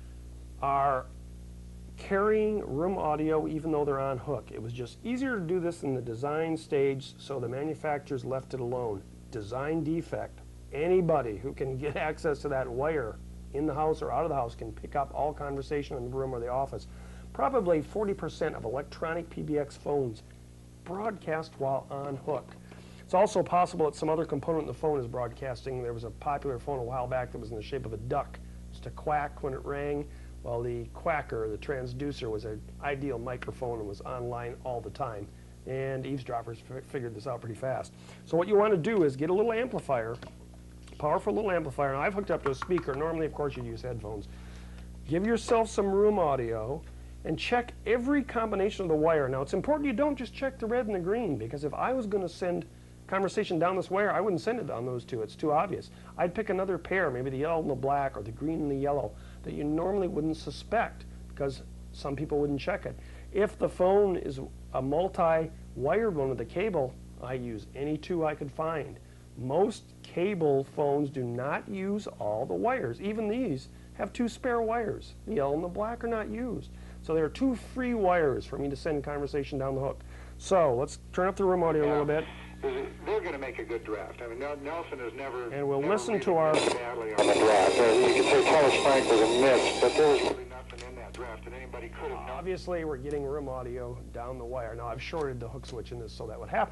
are carrying room audio even though they're on hook. It was just easier to do this in the design stage, so the manufacturers left it alone. Design defect. Anybody who can get access to that wire in the house or out of the house can pick up all conversation in the room or the office. Probably forty percent of electronic P B X phones broadcast while on hook. It's also possible that some other component in the phone is broadcasting. There was a popular phone a while back that was in the shape of a duck. Just a quack when it rang. Well, the quacker, the transducer, was an ideal microphone and was online all the time. And eavesdroppers figured this out pretty fast. So what you want to do is get a little amplifier, powerful little amplifier, and I've hooked up to a speaker. Normally, of course, you'd use headphones. Give yourself some room audio and check every combination of the wire. Now, it's important you don't just check the red and the green, because if I was going to send conversation down this wire, I wouldn't send it down those two. It's too obvious. I'd pick another pair, maybe the yellow and the black or the green and the yellow, that you normally wouldn't suspect because some people wouldn't check it. If the phone is a multi-wired one with a cable, I use any two I could find. Most cable phones do not use all the wires. Even these have two spare wires. The yellow and the black are not used. So there are two free wires for me to send conversation down the hook. So let's turn up the room audio yeah. a little bit. They're going to make a good draft. I mean, Nelson has never... And we'll never listen to our... badly on the draft. Uh, you could say Thomas Frank was a miss, but there was really nothing in that draft that anybody could have known. Obviously, we're getting room audio down the wire. Now, I've shorted the hook switch in this so that would happen.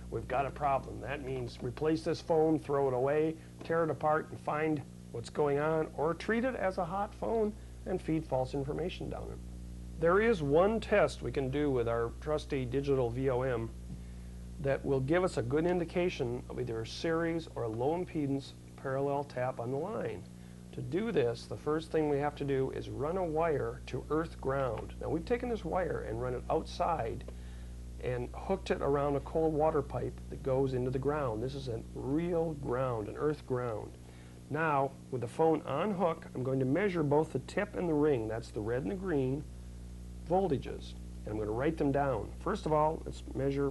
we've got a problem. That means replace this phone, throw it away, tear it apart, and find what's going on, or treat it as a hot phone and feed false information down it. There is one test we can do with our trusty digital V O M that will give us a good indication of either a series or a low impedance parallel tap on the line. To do this, the first thing we have to do is run a wire to earth ground. Now we've taken this wire and run it outside and hooked it around a cold water pipe that goes into the ground. This is a real ground, an earth ground. Now, with the phone on hook, I'm going to measure both the tip and the ring, that's the red and the green, voltages. And I'm going to write them down. First of all, let's measure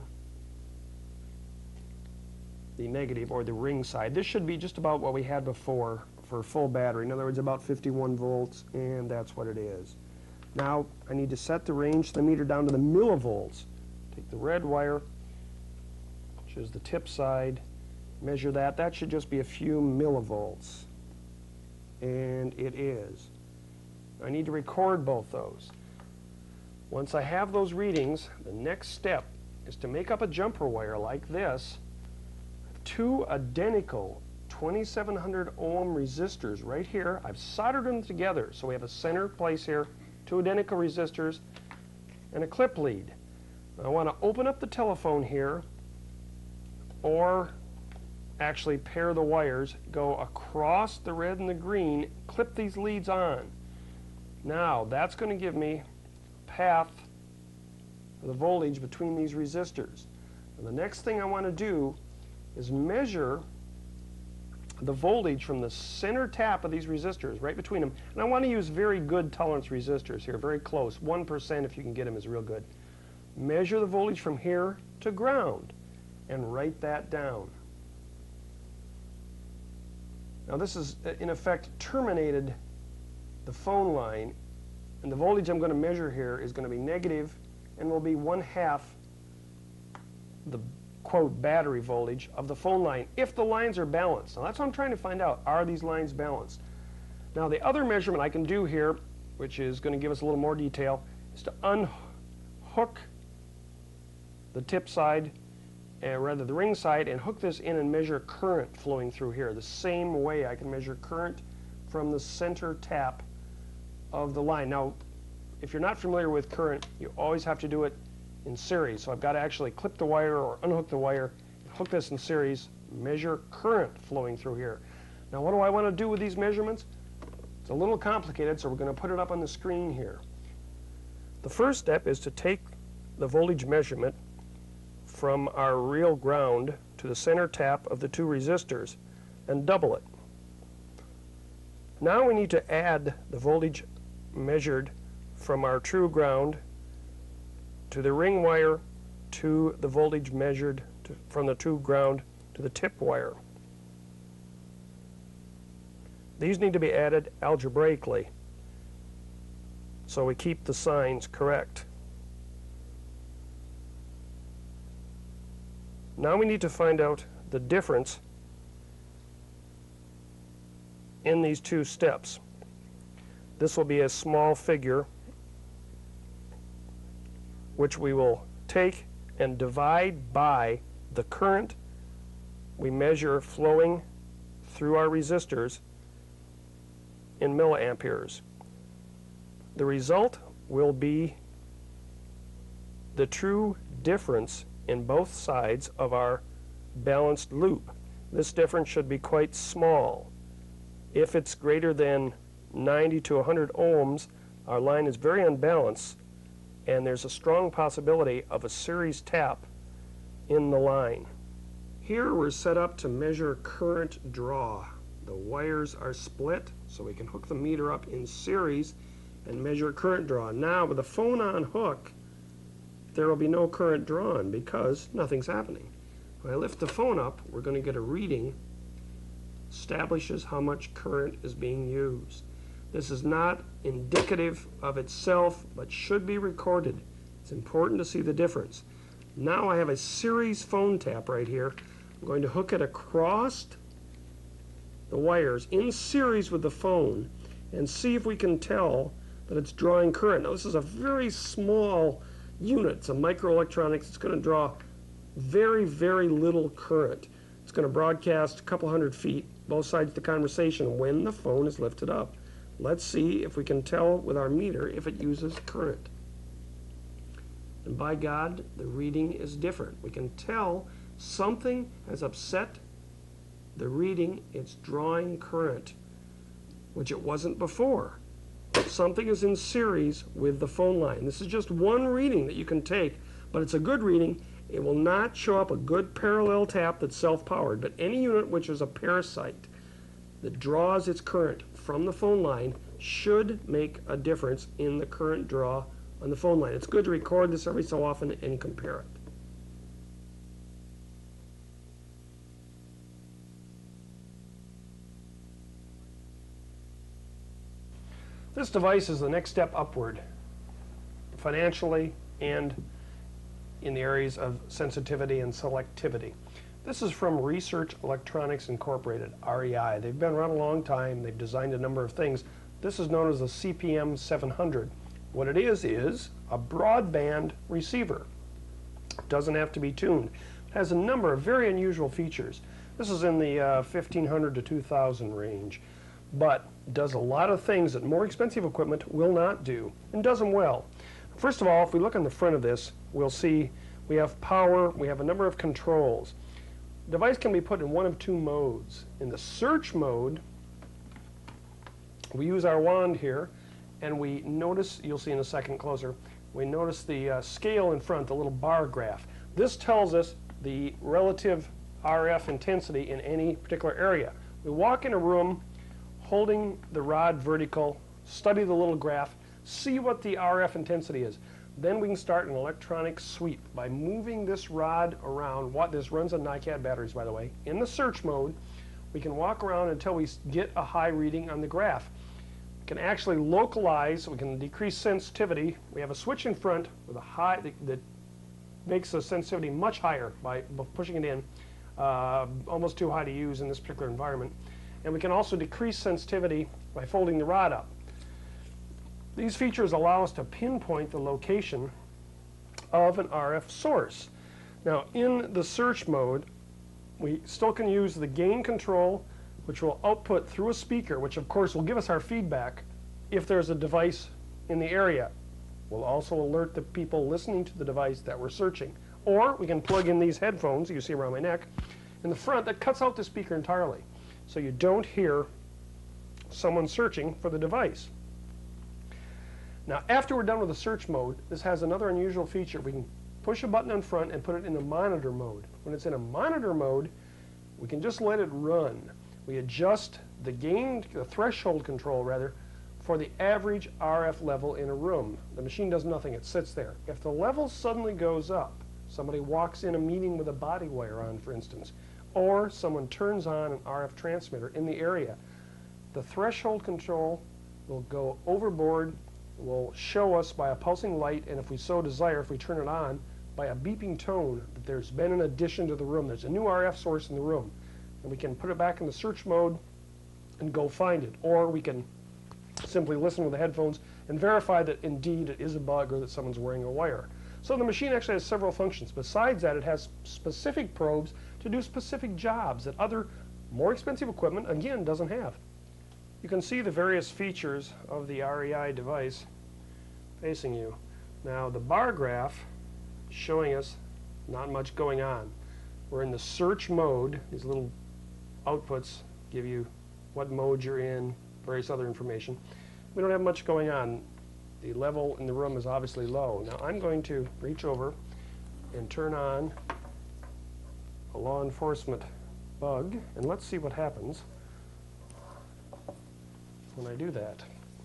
the negative, or the ring side. This should be just about what we had before for full battery. In other words, about fifty-one volts, and that's what it is. Now, I need to set the range of the meter down to the millivolts. Take the red wire, which is the tip side, measure that. That should just be a few millivolts. And it is. I need to record both those. Once I have those readings, the next step is to make up a jumper wire like this. Two identical twenty-seven hundred ohm resistors right here. I've soldered them together, so we have a center place here, two identical resistors, and a clip lead. I want to open up the telephone here, or actually pair the wires, go across the red and the green, clip these leads on. Now, that's going to give me a path of the voltage between these resistors. And the next thing I want to do is measure the voltage from the center tap of these resistors, right between them. And I want to use very good tolerance resistors here, very close. one percent if you can get them is real good. Measure the voltage from here to ground and write that down. Now this is, in effect, terminated the phone line, and the voltage I'm going to measure here is going to be negative and will be one half the quote battery voltage of the phone line if the lines are balanced. Now that's what I'm trying to find out. Are these lines balanced? Now the other measurement I can do here, which is going to give us a little more detail, is to unhook the tip side, and rather the ring side, and hook this in and measure current flowing through here. The same way I can measure current from the center tap of the line. Now, if you're not familiar with current, you always have to do it in series. So I've got to actually clip the wire or unhook the wire, hook this in series, measure current flowing through here. Now what do I want to do with these measurements? It's a little complicated, so we're going to put it up on the screen here. The first step is to take the voltage measurement from our real ground to the center tap of the two resistors and double it. Now we need to add the voltage measured from our true ground to the ring wire to the voltage measured to, from the true ground to the tip wire. These need to be added algebraically so we keep the signs correct. Now we need to find out the difference in these two steps. This will be a small figure which we will take and divide by the current we measure flowing through our resistors in milliamperes. The result will be the true difference in both sides of our balanced loop. This difference should be quite small. If it's greater than ninety to one hundred ohms, our line is very unbalanced, and there's a strong possibility of a series tap in the line. Here we're set up to measure current draw. The wires are split, so we can hook the meter up in series and measure current draw. Now, with the phone on hook, there will be no current drawn because nothing's happening. When I lift the phone up, we're going to get a reading, establishes how much current is being used. This is not indicative of itself, but should be recorded. It's important to see the difference. Now I have a series phone tap right here. I'm going to hook it across the wires in series with the phone and see if we can tell that it's drawing current. Now this is a very small unit. It's a microelectronics. It's going to draw very, very little current. It's going to broadcast a couple hundred feet, both sides of the conversation, when the phone is lifted up. Let's see if we can tell with our meter if it uses current. And by God, the reading is different. We can tell something has upset the reading. It's drawing current, which it wasn't before. Something is in series with the phone line. This is just one reading that you can take, but it's a good reading. It will not show up a good parallel tap that's self-powered, but any unit which is a parasite that draws its current from the phone line should make a difference in the current draw on the phone line. It's good to record this every so often and compare it. This device is the next step upward, financially and in the areas of sensitivity and selectivity. This is from Research Electronics Incorporated, R E I. They've been around a long time. They've designed a number of things. This is known as a C P M seven hundred. What it is is a broadband receiver. It doesn't have to be tuned. It has a number of very unusual features. This is in the uh, fifteen hundred to two thousand range, but does a lot of things that more expensive equipment will not do, and does them well. First of all, if we look on the front of this, we'll see we have power, we have a number of controls. The device can be put in one of two modes. In the search mode, we use our wand here, and we notice, you'll see in a second closer, we notice the uh, scale in front, the little bar graph. This tells us the relative R F intensity in any particular area. We walk in a room holding the rod vertical, study the little graph, see what the R F intensity is. Then we can start an electronic sweep by moving this rod around. What this runs on NiCad batteries, by the way. In the search mode, we can walk around until we get a high reading on the graph. We can actually localize, we can decrease sensitivity. We have a switch in front with a high that, that makes the sensitivity much higher by pushing it in, uh, almost too high to use in this particular environment. And we can also decrease sensitivity by folding the rod up. These features allow us to pinpoint the location of an R F source. Now, in the search mode, we still can use the gain control, which will output through a speaker, which of course will give us our feedback if there's a device in the area. We'll also alert the people listening to the device that we're searching. Or we can plug in these headphones you see around my neck in the front that cuts out the speaker entirely, so you don't hear someone searching for the device. Now, after we're done with the search mode, this has another unusual feature. We can push a button in front and put it in the monitor mode. When it's in a monitor mode, we can just let it run. We adjust the gain, the threshold control rather, for the average R F level in a room. The machine does nothing, it sits there. If the level suddenly goes up, somebody walks in a meeting with a body wire on, for instance, or someone turns on an R F transmitter in the area, the threshold control will go overboard, will show us by a pulsing light, and if we so desire, if we turn it on, by a beeping tone that there's been an addition to the room. There's a new R F source in the room. And we can put it back in the search mode and go find it. Or we can simply listen with the headphones and verify that indeed it is a bug or that someone's wearing a wire. So the machine actually has several functions. Besides that, it has specific probes to do specific jobs that other more expensive equipment, again, doesn't have. You can see the various features of the R E I device facing you. Now, the bar graph showing us not much going on. We're in the search mode. These little outputs give you what mode you're in, various other information. We don't have much going on. The level in the room is obviously low. Now, I'm going to reach over and turn on a law enforcement bug, and let's see what happens when I do that.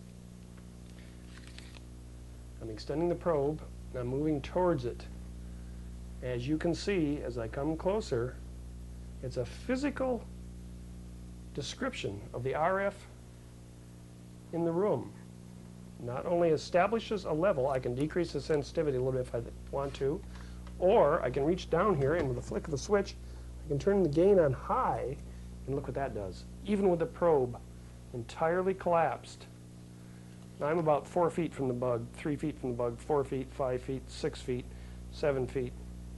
I'm extending the probe, and I'm moving towards it. As you can see, as I come closer, it's a physical description of the R F in the room. Not only establishes a level, I can decrease the sensitivity a little bit if I want to, or I can reach down here and with a flick of the switch, I can turn the gain on high, and look what that does. Even with the probe entirely collapsed. Now I'm about four feet from the bug, three feet from the bug, four feet, five feet, six feet, seven feet.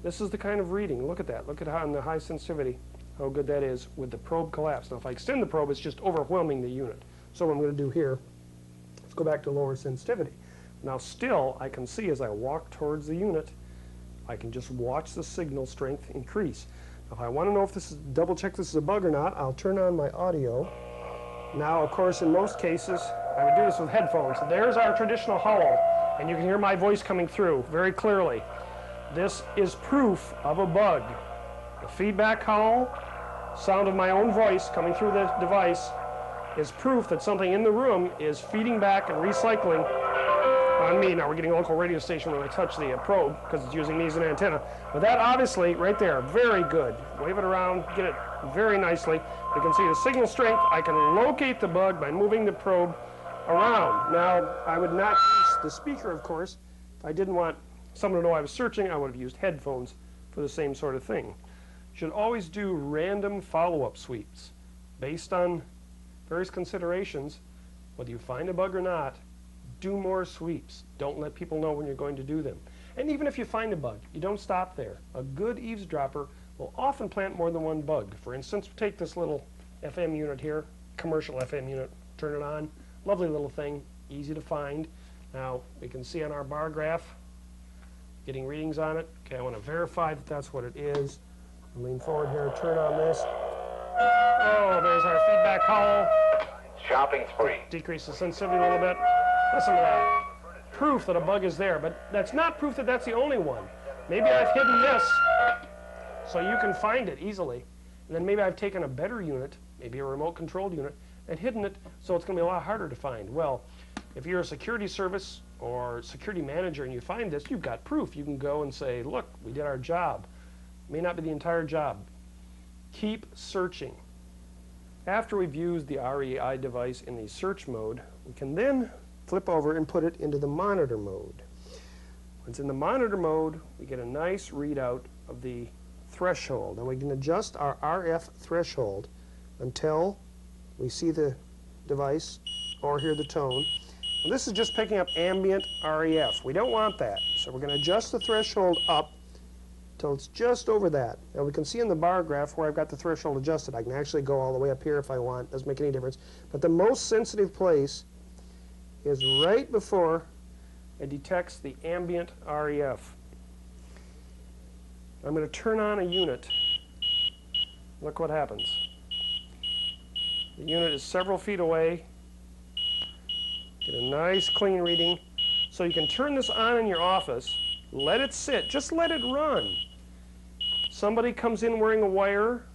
This is the kind of reading. Look at that. Look at how on the high sensitivity, how good that is with the probe collapse. Now if I extend the probe, it's just overwhelming the unit. So what I'm going to do here, let's go back to lower sensitivity. Now still, I can see as I walk towards the unit, I can just watch the signal strength increase. Now, if I want to know if this is, double check this is a bug or not, I'll turn on my audio. Now, of course, in most cases, I would do this with headphones. There's our traditional howl, and you can hear my voice coming through very clearly. This is proof of a bug. The feedback howl, sound of my own voice coming through the device, is proof that something in the room is feeding back and recycling on me. Now we're getting a local radio station when I touch the uh, probe because it's using me as an antenna. But that obviously, right there, very good. Wave it around, get it very nicely. You can see the signal strength. I can locate the bug by moving the probe around. Now, I would not use the speaker, of course. If I didn't want someone to know I was searching, I would have used headphones for the same sort of thing. You should always do random follow-up sweeps based on various considerations. Whether you find a bug or not, do more sweeps. Don't let people know when you're going to do them. And even if you find a bug, you don't stop there. A good eavesdropper will often plant more than one bug. For instance, take this little F M unit here, commercial F M unit, turn it on. Lovely little thing, easy to find. Now, we can see on our bar graph, getting readings on it. Okay, I want to verify that that's what it is. I'll lean forward here, turn on this. Oh, there's our feedback howl. Shopping spree. Decrease the sensitivity a little bit. Listen to that. Proof that a bug is there, but that's not proof that that's the only one. Maybe I've hidden this so you can find it easily. And then maybe I've taken a better unit, maybe a remote controlled unit, and hidden it so it's going to be a lot harder to find. Well, if you're a security service or security manager and you find this, you've got proof. You can go and say, look, we did our job. May not be the entire job. Keep searching. After we've used the R E I device in the search mode, we can then flip over and put it into the monitor mode. Once in the monitor mode, we get a nice readout of the threshold. And we can adjust our R F threshold until we see the device or hear the tone. And this is just picking up ambient R E F. We don't want that. So we're going to adjust the threshold up until it's just over that. Now we can see in the bar graph where I've got the threshold adjusted. I can actually go all the way up here if I want. Doesn't make any difference. But the most sensitive place is right before it detects the ambient R E F. I'm going to turn on a unit. Look what happens. The unit is several feet away. Get a nice clean reading. So you can turn this on in your office, let it sit, just let it run. Somebody comes in wearing a wire.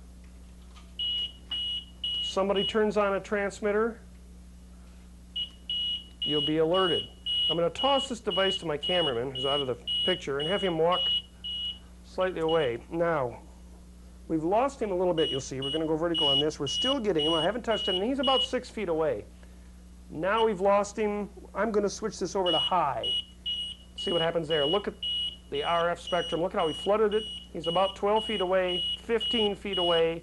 Somebody turns on a transmitter. You'll be alerted. I'm going to toss this device to my cameraman, who's out of the picture, and have him walk slightly away. Now, we've lost him a little bit, you'll see. We're going to go vertical on this. We're still getting him. I haven't touched him, and he's about six feet away. Now we've lost him. I'm going to switch this over to high. See what happens there. Look at the R F spectrum. Look at how we flooded it. He's about twelve feet away, fifteen feet away,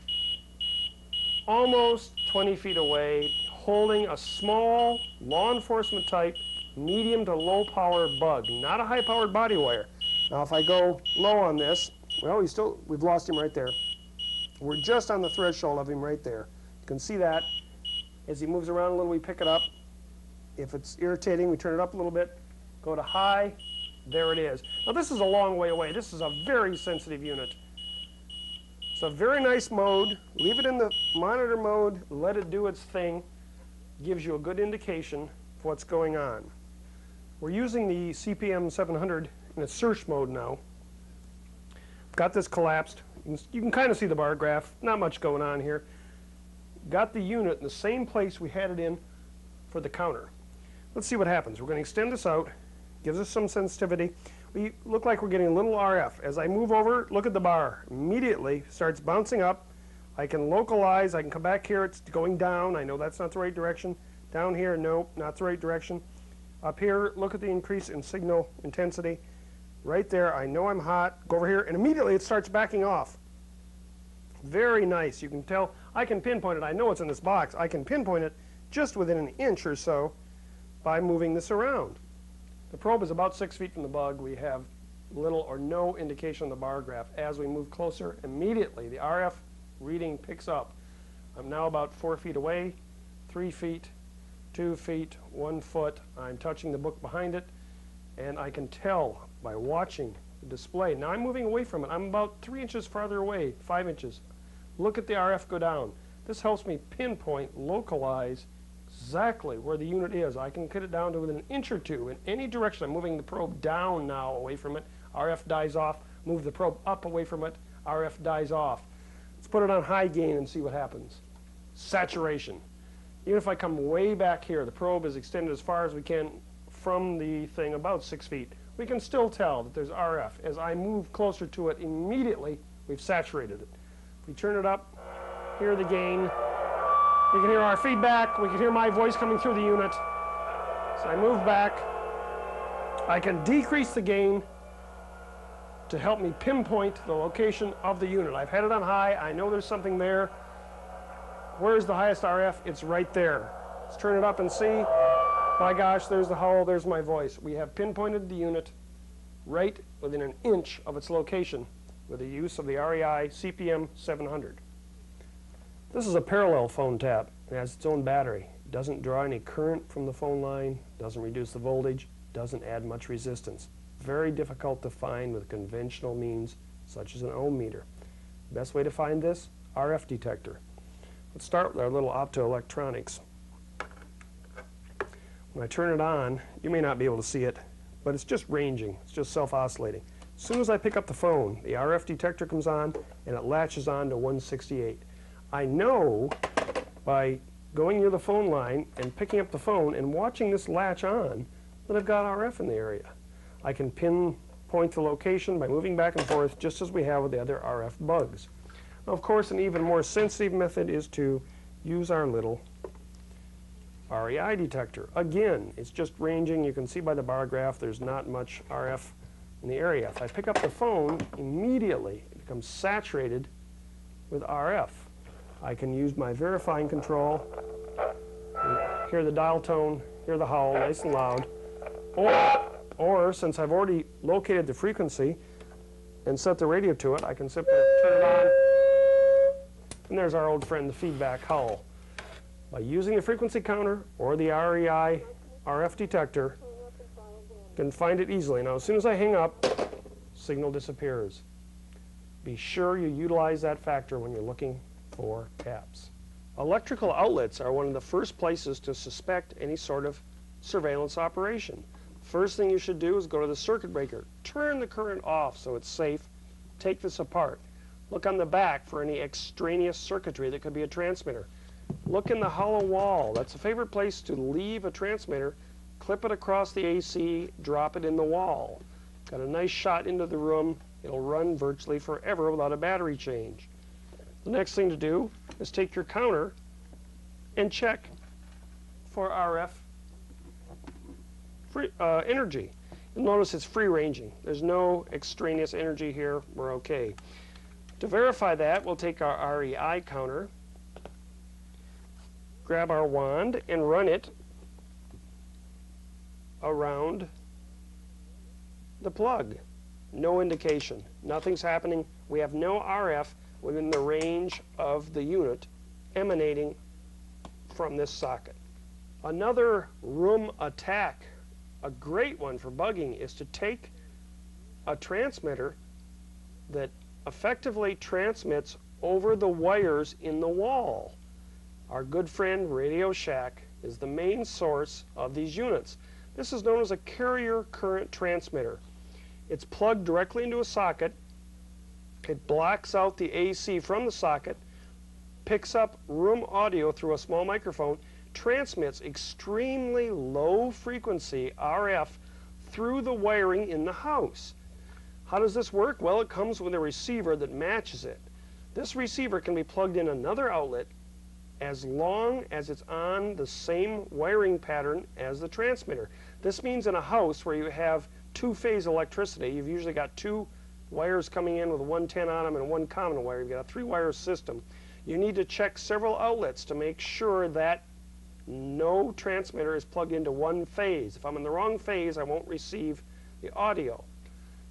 almost twenty feet away, holding a small law enforcement type medium to low power bug, not a high powered body wire. Now if I go low on this, well, we still, we've lost him right there. We're just on the threshold of him right there. You can see that. As he moves around a little, we pick it up. If it's irritating, we turn it up a little bit, go to high, there it is. Now this is a long way away. This is a very sensitive unit. It's a very nice mode. Leave it in the monitor mode, let it do its thing. Gives you a good indication of what's going on. We're using the C P M seven hundred in a search mode now. Got this collapsed. You can, you can kind of see the bar graph. Not much going on here. Got the unit in the same place we had it in for the counter. Let's see what happens. We're going to extend this out. Gives us some sensitivity. We look like we're getting a little R F. As I move over, look at the bar. Immediately starts bouncing up. I can localize. I can come back here. It's going down. I know that's not the right direction. Down here, nope, not the right direction. Up here, look at the increase in signal intensity. Right there, I know I'm hot. Go over here, and immediately it starts backing off. Very nice. You can tell. I can pinpoint it. I know it's in this box. I can pinpoint it just within an inch or so by moving this around. The probe is about six feet from the bug. We have little or no indication on the bar graph. As we move closer, immediately the R F reading picks up. I'm now about four feet away, three feet, two feet, one foot. I'm touching the book behind it, and I can tell by watching the display. Now I'm moving away from it. I'm about three inches farther away, five inches. Look at the R F go down. This helps me pinpoint, localize exactly where the unit is. I can cut it down to within an inch or two in any direction. I'm moving the probe down now away from it. R F dies off. Move the probe up away from it. R F dies off. Let's put it on high gain and see what happens. Saturation. Even if I come way back here, the probe is extended as far as we can from the thing, about six feet. We can still tell that there's R F. As I move closer to it, immediately we've saturated it. If we turn it up, hear the gain. We can hear our feedback. We can hear my voice coming through the unit. So I move back. I can decrease the gain to help me pinpoint the location of the unit. I've had it on high. I know there's something there. Where's the highest R F? It's right there. Let's turn it up and see. By gosh, there's the howl, there's my voice. We have pinpointed the unit right within an inch of its location with the use of the R E I C P M seven hundred. This is a parallel phone tap. It has its own battery. It doesn't draw any current from the phone line, doesn't reduce the voltage, doesn't add much resistance. Very difficult to find with conventional means such as an ohm meter. Best way to find this, R F detector. Let's start with our little optoelectronics. When I turn it on, you may not be able to see it, but it's just ranging. It's just self-oscillating. As soon as I pick up the phone, the R F detector comes on and it latches on to one sixty-eight. I know by going near the phone line and picking up the phone and watching this latch on that I've got R F in the area. I can pinpoint the location by moving back and forth just as we have with the other R F bugs. Now, of course, an even more sensitive method is to use our little R E I detector. Again, it's just ranging. You can see by the bar graph there's not much R F in the area. If I pick up the phone, immediately it becomes saturated with R F. I can use my verifying control, hear the dial tone, hear the howl nice and loud, or, or since I've already located the frequency and set the radio to it, I can simply turn it on, and there's our old friend, the feedback howl. By using the frequency counter or the R E I R F detector, you can find it easily. Now, as soon as I hang up, signal disappears. Be sure you utilize that factor when you're looking for taps. Electrical outlets are one of the first places to suspect any sort of surveillance operation. First thing you should do is go to the circuit breaker. Turn the current off so it's safe. Take this apart. Look on the back for any extraneous circuitry that could be a transmitter. Look in the hollow wall. That's a favorite place to leave a transmitter. Clip it across the A C, drop it in the wall. Got a nice shot into the room. It'll run virtually forever without a battery change. The next thing to do is take your counter and check for R F free, uh, energy. You'll notice it's free ranging. There's no extraneous energy here. We're okay. To verify that, we'll take our R E I counter, grab our wand and run it around the plug. No indication. Nothing's happening. We have no R F within the range of the unit emanating from this socket. Another room attack, a great one for bugging, is to take a transmitter that effectively transmits over the wires in the wall. Our good friend Radio Shack is the main source of these units. This is known as a carrier current transmitter. It's plugged directly into a socket. It blocks out the A C from the socket, picks up room audio through a small microphone, transmits extremely low frequency R F through the wiring in the house. How does this work? Well, it comes with a receiver that matches it. This receiver can be plugged in another outlet as long as it's on the same wiring pattern as the transmitter. This means in a house where you have two-phase electricity, you've usually got two wires coming in with one ten on them and one common wire. You've got a three-wire system. You need to check several outlets to make sure that no transmitter is plugged into one phase. If I'm in the wrong phase, I won't receive the audio.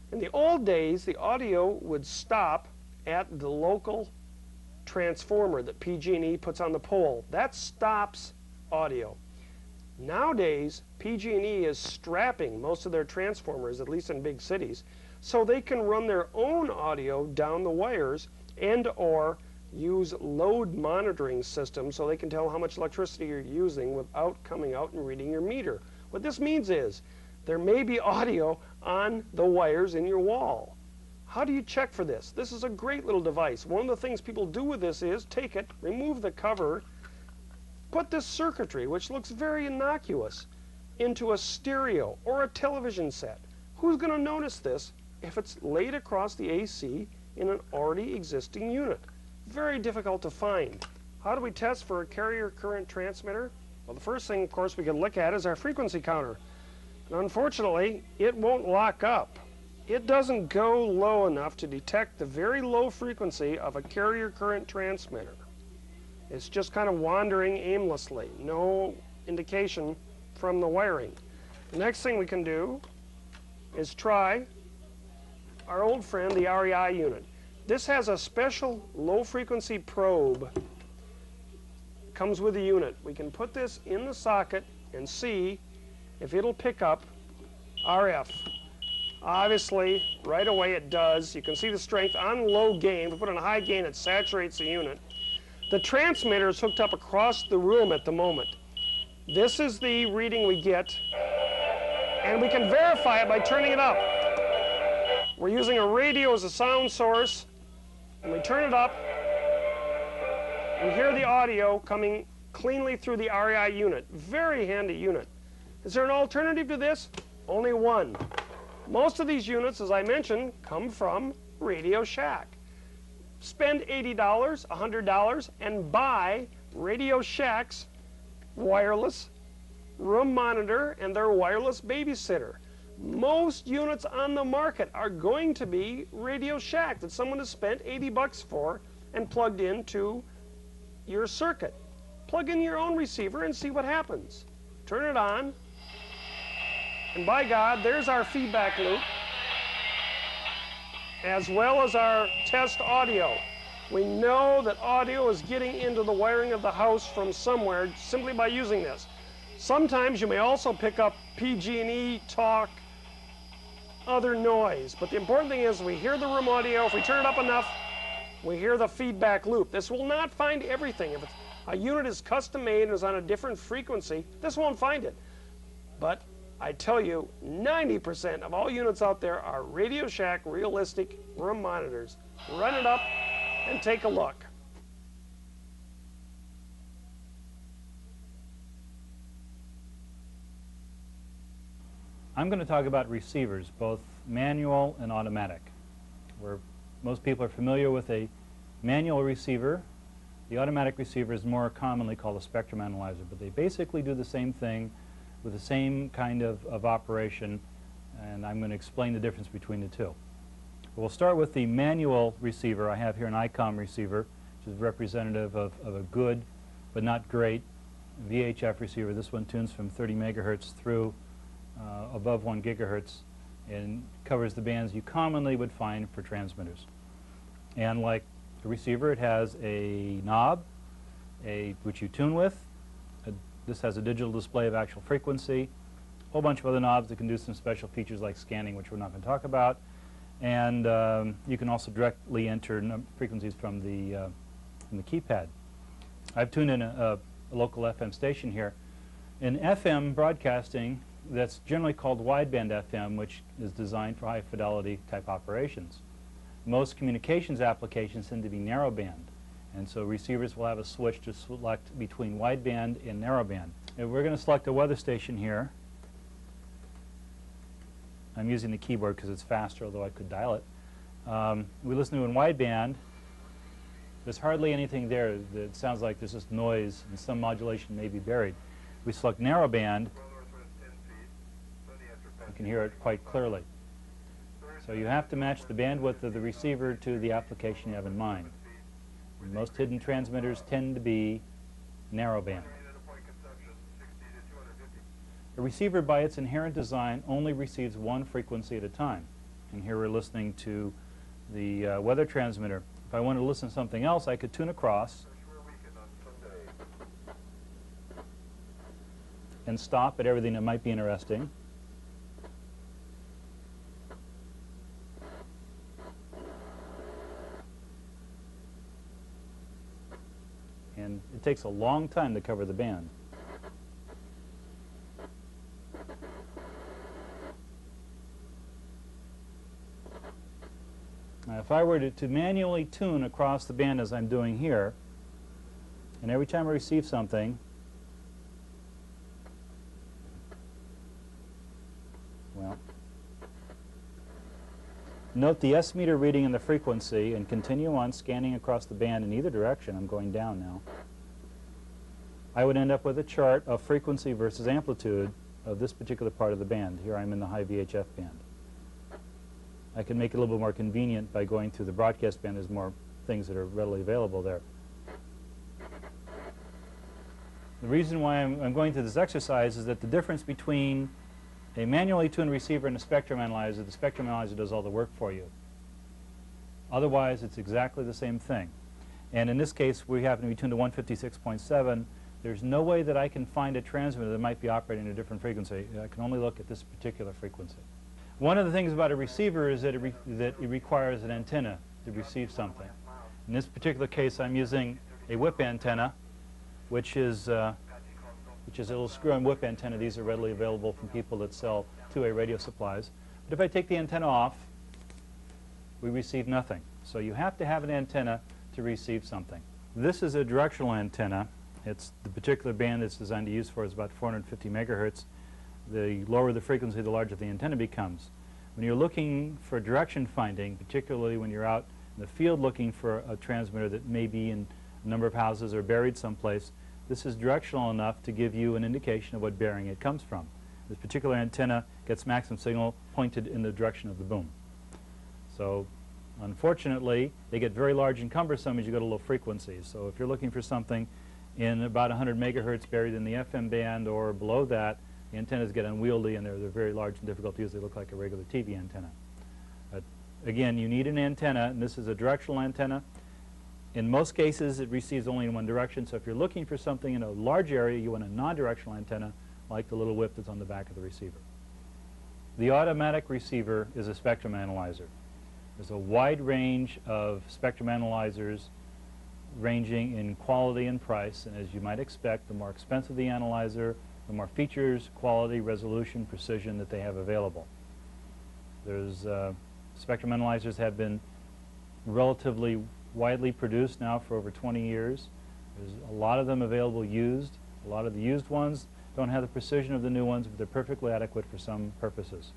In the old days, the audio would stop at the local transformer that P G and E puts on the pole. That stops audio. Nowadays, P G and E is strapping most of their transformers, at least in big cities, so they can run their own audio down the wires and or use load monitoring systems so they can tell how much electricity you're using without coming out and reading your meter. What this means is there may be audio on the wires in your wall. How do you check for this? This is a great little device. One of the things people do with this is take it, remove the cover, put this circuitry, which looks very innocuous, into a stereo or a television set. Who's going to notice this if it's laid across the A C in an already existing unit? Very difficult to find. How do we test for a carrier current transmitter? Well, the first thing, of course, we can look at is our frequency counter. And unfortunately, it won't lock up. It doesn't go low enough to detect the very low frequency of a carrier current transmitter. It's just kind of wandering aimlessly, no indication from the wiring. The next thing we can do is try our old friend, the R E I unit. This has a special low frequency probe. Comes with the unit. We can put this in the socket and see if it'll pick up R F. Obviously, right away it does. You can see the strength on low gain. If we put it on high gain, it saturates the unit. The transmitter is hooked up across the room at the moment. This is the reading we get, and we can verify it by turning it up. We're using a radio as a sound source, and we turn it up. We hear the audio coming cleanly through the R E I unit. Very handy unit. Is there an alternative to this? Only one. Most of these units, as I mentioned, come from Radio Shack. Spend eighty dollars, one hundred dollars, and buy Radio Shack's wireless room monitor and their wireless babysitter. Most units on the market are going to be Radio Shack that someone has spent eighty bucks for and plugged into your circuit. Plug in your own receiver and see what happens. Turn it on, and by God, there's our feedback loop, as well as our test audio. We know that audio is getting into the wiring of the house from somewhere simply by using this. Sometimes you may also pick up P G and E talk, other noise, but the important thing is we hear the room audio. If we turn it up enough, we hear the feedback loop. This will not find everything. If it's, a unit is custom made and is on a different frequency, this won't find it. But I tell you, ninety percent of all units out there are Radio Shack realistic room monitors. Run it up and take a look. I'm going to talk about receivers, both manual and automatic. Where most people are familiar with a manual receiver. The automatic receiver is more commonly called a spectrum analyzer, but they basically do the same thing with the same kind of, of operation, and I'm going to explain the difference between the two. We'll start with the manual receiver. I have here an I COM receiver, which is representative of, of a good but not great V H F receiver. This one tunes from thirty megahertz through uh, above one gigahertz and covers the bands you commonly would find for transmitters. And like the receiver, it has a knob, a, which you tune with. A, this has a digital display of actual frequency, a whole bunch of other knobs that can do some special features like scanning, which we're not going to talk about. And um, you can also directly enter frequencies from the, uh, from the keypad. I've tuned in a, a, a local F M station here. In F M broadcasting, that's generally called wideband F M, which is designed for high fidelity type operations. Most communications applications tend to be narrowband, and so receivers will have a switch to select between wideband and narrowband. And we're going to select a weather station here. I'm using the keyboard because it's faster, although I could dial it. Um, we listen to in wideband. There's hardly anything there. It sounds like there's just noise, and some modulation may be buried. We select narrowband. You can hear it quite clearly. So you have to match the bandwidth of the receiver to the application you have in mind. Most hidden transmitters tend to be narrowband. A receiver, by its inherent design, only receives one frequency at a time. And here we're listening to the uh, weather transmitter. If I wanted to listen to something else, I could tune across and stop at everything that might be interesting. And it takes a long time to cover the band. Now, if I were to, to manually tune across the band as I'm doing here, and every time I receive something, well, note the S meter reading and the frequency and continue on scanning across the band in either direction. I'm going down now. I would end up with a chart of frequency versus amplitude of this particular part of the band. Here I'm in the high V H F band. I can make it a little bit more convenient by going through the broadcast band. There's more things that are readily available there. The reason why I'm, I'm going through this exercise is that the difference between a manually tuned receiver and a spectrum analyzer, the spectrum analyzer does all the work for you. Otherwise, it's exactly the same thing. And in this case, we happen to be tuned to one fifty-six point seven. There's no way that I can find a transmitter that might be operating at a different frequency. I can only look at this particular frequency. One of the things about a receiver is that it, re that it requires an antenna to receive something. In this particular case, I'm using a whip antenna, which is, uh, which is a little screw-on whip antenna. These are readily available from people that sell two-way radio supplies. But if I take the antenna off, we receive nothing. So you have to have an antenna to receive something. This is a directional antenna. It's the particular band it's designed to use for is about four hundred fifty megahertz. The lower the frequency, the larger the antenna becomes. When you're looking for direction finding, particularly when you're out in the field looking for a transmitter that may be in a number of houses or buried someplace, this is directional enough to give you an indication of what bearing it comes from. This particular antenna gets maximum signal pointed in the direction of the boom. So unfortunately, they get very large and cumbersome as you go to low frequencies. So if you're looking for something in about one hundred megahertz buried in the F M band or below that, the antennas get unwieldy and they're, they're very large and difficult to use. They look like a regular T V antenna. But again, you need an antenna, and this is a directional antenna. In most cases, it receives only in one direction. So if you're looking for something in a large area, you want a non-directional antenna like the little whip that's on the back of the receiver. The automatic receiver is a spectrum analyzer. There's a wide range of spectrum analyzers ranging in quality and price, and as you might expect, the more expensive the analyzer, the more features, quality, resolution, precision that they have available. There's uh, spectrum analyzers have been relatively widely produced now for over twenty years. There's a lot of them available used. A lot of the used ones don't have the precision of the new ones, but they're perfectly adequate for some purposes.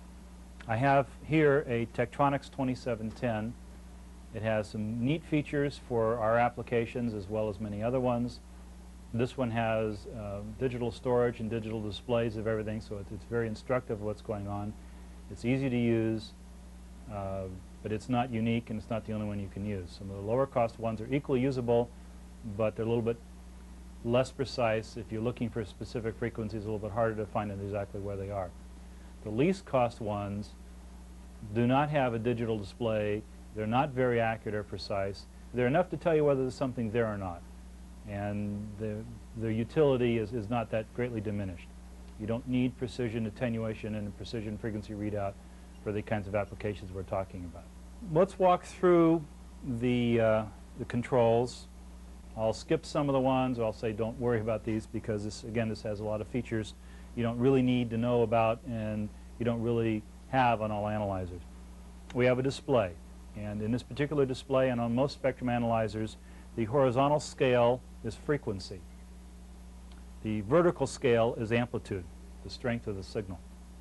I have here a Tektronix twenty-seven ten. It has some neat features for our applications as well as many other ones. This one has uh, digital storage and digital displays of everything, so it, it's very instructive of what's going on. It's easy to use, uh, but it's not unique and it's not the only one you can use. Some of the lower cost ones are equally usable, but they're a little bit less precise. If you're looking for specific frequencies, it's a little bit harder to find out exactly where they are. The least cost ones do not have a digital display. They're not very accurate or precise. They're enough to tell you whether there's something there or not. And the, the utility is, is not that greatly diminished. You don't need precision attenuation and precision frequency readout for the kinds of applications we're talking about. Let's walk through the, uh, the controls. I'll skip some of the ones. I'll say don't worry about these because, this, again, this has a lot of features you don't really need to know about and you don't really have on all analyzers. We have a display. And in this particular display and on most spectrum analyzers, the horizontal scale is frequency. The vertical scale is amplitude, the strength of the signal.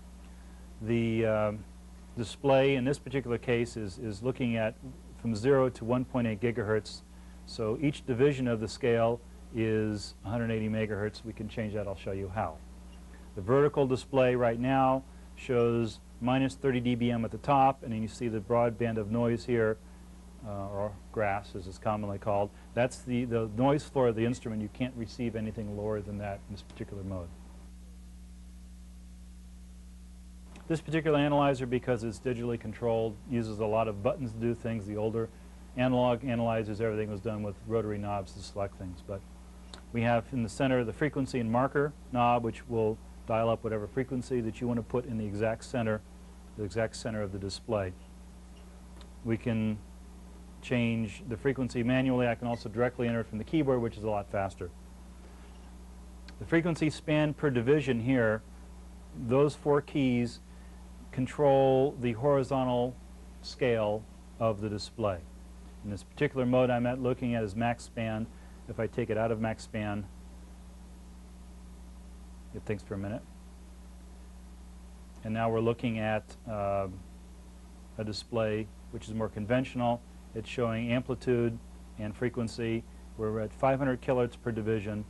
The uh, display in this particular case is, is looking at from zero to one point eight gigahertz. So each division of the scale is one hundred eighty megahertz. We can change that. I'll show you how. The vertical display right now shows minus thirty D B M at the top, and then you see the broad band of noise here, uh, or grass as it's commonly called. That's the, the noise floor of the instrument. You can't receive anything lower than that in this particular mode. This particular analyzer, because it's digitally controlled, uses a lot of buttons to do things. The older analog analyzers, everything was done with rotary knobs to select things. But we have in the center the frequency and marker knob, which will dial up whatever frequency that you want to put in the exact center, the exact center of the display. We can change the frequency manually. I can also directly enter it from the keyboard, which is a lot faster. The frequency span per division here, those four keys control the horizontal scale of the display. In this particular mode I'm at looking at is max span. If I take it out of max span, it thinks for a minute. And now we're looking at uh, a display which is more conventional. It's showing amplitude and frequency. We're at five hundred kilohertz per division,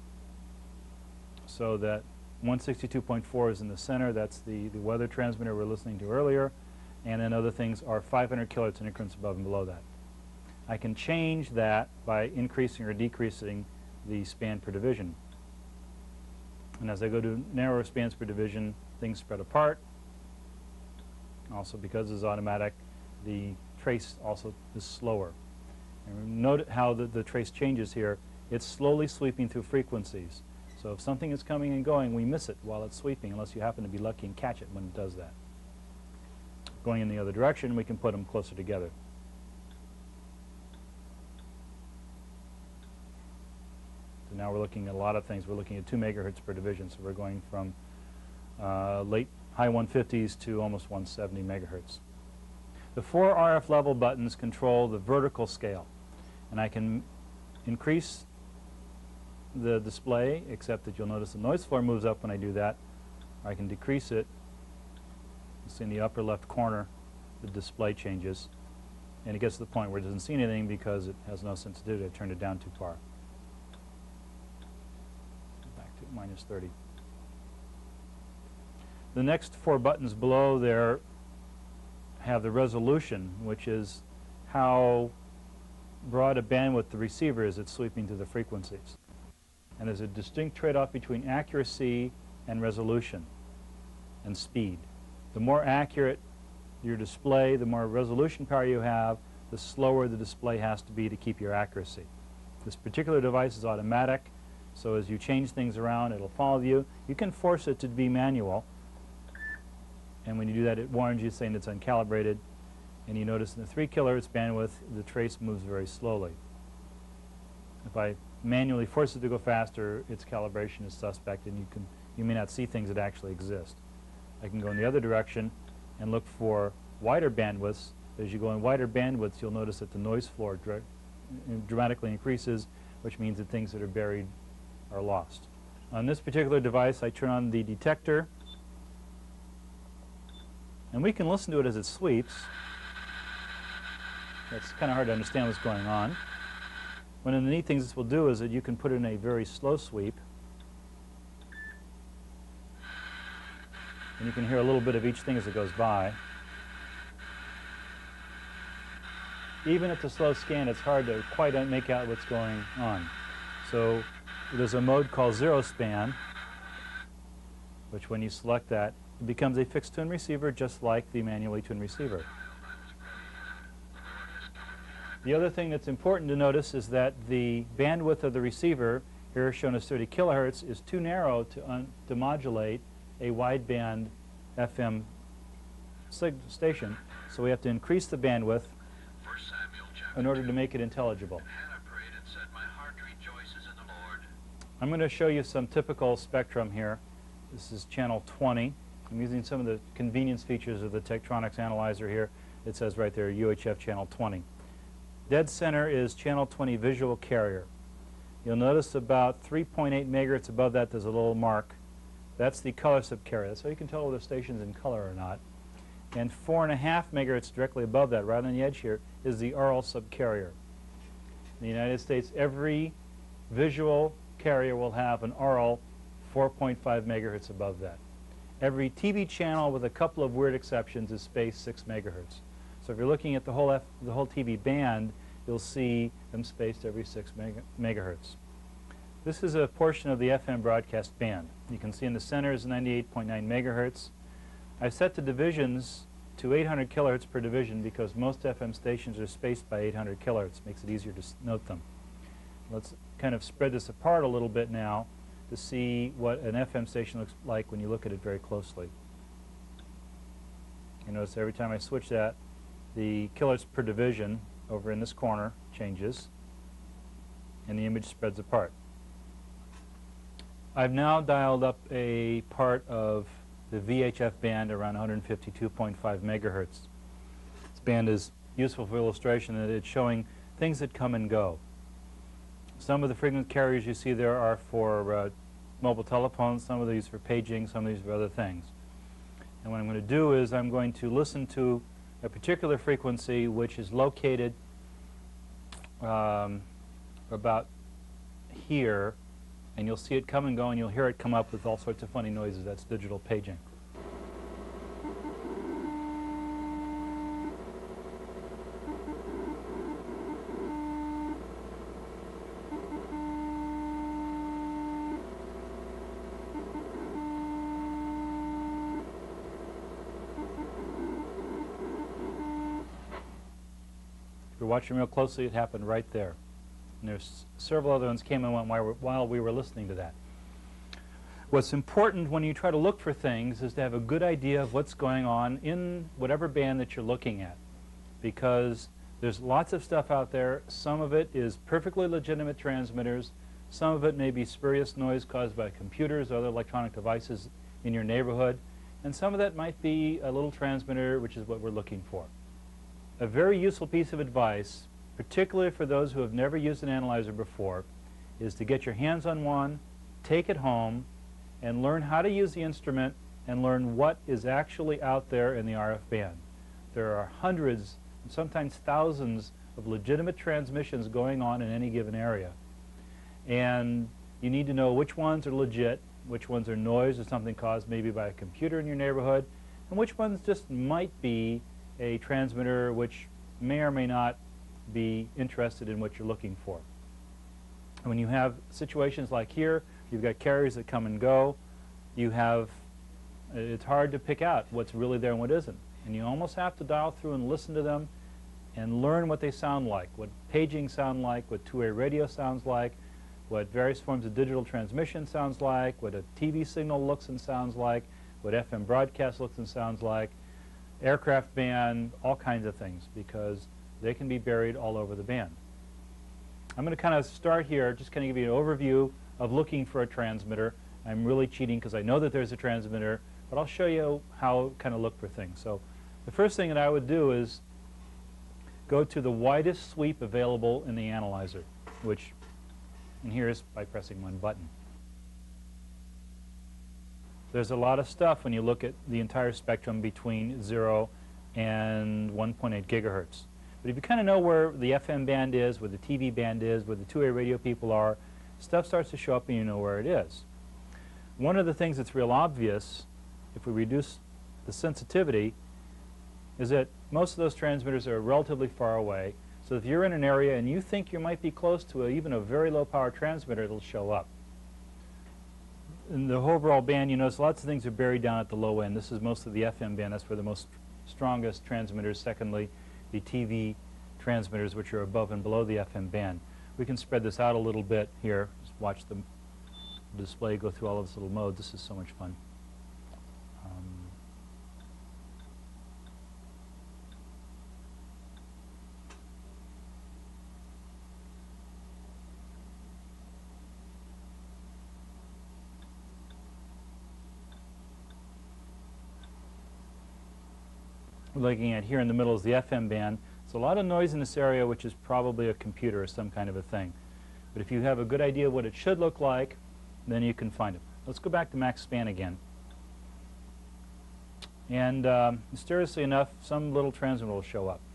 so that one sixty-two point four is in the center. That's the, the weather transmitter we're listening to earlier. And then other things are five hundred kilohertz in increments above and below that. I can change that by increasing or decreasing the span per division. And as I go to narrower spans per division, things spread apart. Also, because it's automatic, the trace also is slower. And note how the, the trace changes here. It's slowly sweeping through frequencies. So if something is coming and going, we miss it while it's sweeping, unless you happen to be lucky and catch it when it does that. Going in the other direction, we can put them closer together. So now we're looking at a lot of things. We're looking at two megahertz per division, so we're going from uh, late high one fifties to almost one seventy megahertz. The four R F level buttons control the vertical scale, and I can increase the display, except that you'll notice the noise floor moves up when I do that. I can decrease it. You see in the upper left corner the display changes, and it gets to the point where it doesn't see anything because it has no sensitivity. I turned it down too far. Back to minus thirty. The next four buttons below there have the resolution, which is how broad a bandwidth the receiver is at sweeping through the frequencies. And there's a distinct trade-off between accuracy and resolution and speed. The more accurate your display, the more resolution power you have, the slower the display has to be to keep your accuracy. This particular device is automatic, so as you change things around, it'll follow you. You can force it to be manual, and when you do that, it warns you saying it's uncalibrated. And you notice in the three kilohertz bandwidth, the trace moves very slowly. If I manually force it to go faster, its calibration is suspect, and you can you may not see things that actually exist. I can go in the other direction and look for wider bandwidths. As you go in wider bandwidths, you'll notice that the noise floor dra dramatically increases, which means that things that are buried are lost. On this particular device, I turn on the detector, and we can listen to it as it sweeps. It's kind of hard to understand what's going on. One of the neat things this will do is that you can put it in a very slow sweep, and you can hear a little bit of each thing as it goes by. Even at the slow scan, it's hard to quite make out what's going on. So there's a mode called zero span, which when you select that, it becomes a fixed tune receiver just like the manually tuned receiver. The other thing that's important to notice is that the bandwidth of the receiver, here shown as thirty kilohertz, is too narrow to, un to modulate a wideband F M station. So we have to increase the bandwidth in order to make it intelligible. I'm going to show you some typical spectrum here. This is channel twenty. I'm using some of the convenience features of the Tektronix analyzer here. It says right there U H F channel twenty. Dead center is channel twenty visual carrier. You'll notice about three point eight megahertz above that there's a little mark. That's the color subcarrier, so you can tell whether the station's in color or not. And four and a half megahertz directly above that, right on the edge here, is the aural subcarrier. In the United States, every visual carrier will have an aural four point five megahertz above that. Every T V channel, with a couple of weird exceptions, is spaced six megahertz. So if you're looking at the whole, F, the whole T V band, you'll see them spaced every six mega, megahertz. This is a portion of the F M broadcast band. You can see in the center is ninety-eight point nine megahertz. I set the divisions to eight hundred kilohertz per division because most F M stations are spaced by eight hundred kilohertz. Makes it easier to s note them. Let's kind of spread this apart a little bit now to see what an F M station looks like when you look at it very closely. You notice every time I switch that, the kilohertz per division over in this corner changes, and the image spreads apart. I've now dialed up a part of the V H F band around one hundred fifty-two point five megahertz. This band is useful for illustration that it's showing things that come and go. Some of the frequency carriers you see there are for uh, mobile telephones, some of these for paging, some of these for other things. And what I'm going to do is I'm going to listen to a particular frequency which is located um, about here, and you'll see it come and go, and you'll hear it come up with all sorts of funny noises. That's digital paging. If you're watching real closely, it happened right there. And there's several other ones came and went while, while we were listening to that. What's important when you try to look for things is to have a good idea of what's going on in whatever band that you're looking at, because there's lots of stuff out there. Some of it is perfectly legitimate transmitters. Some of it may be spurious noise caused by computers or other electronic devices in your neighborhood, and some of that might be a little transmitter, which is what we're looking for. A very useful piece of advice, particularly for those who have never used an analyzer before, is to get your hands on one, take it home, and learn how to use the instrument and learn what is actually out there in the R F band. There are hundreds, and sometimes thousands, of legitimate transmissions going on in any given area. And you need to know which ones are legit, which ones are noise or something caused maybe by a computer in your neighborhood, and which ones just might be a transmitter which may or may not be interested in what you're looking for. And when you have situations like here, you've got carriers that come and go, you have, it's hard to pick out what's really there and what isn't. And you almost have to dial through and listen to them and learn what they sound like, what paging sound like, what two-way radio sounds like, what various forms of digital transmission sounds like, what a T V signal looks and sounds like, what F M broadcast looks and sounds like, aircraft band, all kinds of things, because they can be buried all over the band. I'm going to kind of start here, just kind of give you an overview of looking for a transmitter. I'm really cheating because I know that there's a transmitter, but I'll show you how to kind of look for things. So the first thing that I would do is go to the widest sweep available in the analyzer, which, and here is by pressing one button. There's a lot of stuff when you look at the entire spectrum between zero and one point eight gigahertz. But if you kind of know where the F M band is, where the T V band is, where the two-way radio people are, stuff starts to show up and you know where it is. One of the things that's real obvious, if we reduce the sensitivity, is that most of those transmitters are relatively far away. So if you're in an area and you think you might be close to a, even a very low power transmitter, it'll show up. In the overall band, you notice lots of things are buried down at the low end. This is mostly the F M band. That's where the most strongest transmitters. Secondly, the T V transmitters, which are above and below the F M band. We can spread this out a little bit here. Just watch the display go through all of this little mode. This is so much fun. Um, We're looking at here in the middle is the F M band. There's a lot of noise in this area, which is probably a computer or some kind of a thing. But if you have a good idea of what it should look like, then you can find it. Let's go back to max span again. And um, mysteriously enough, some little transmitter will show up.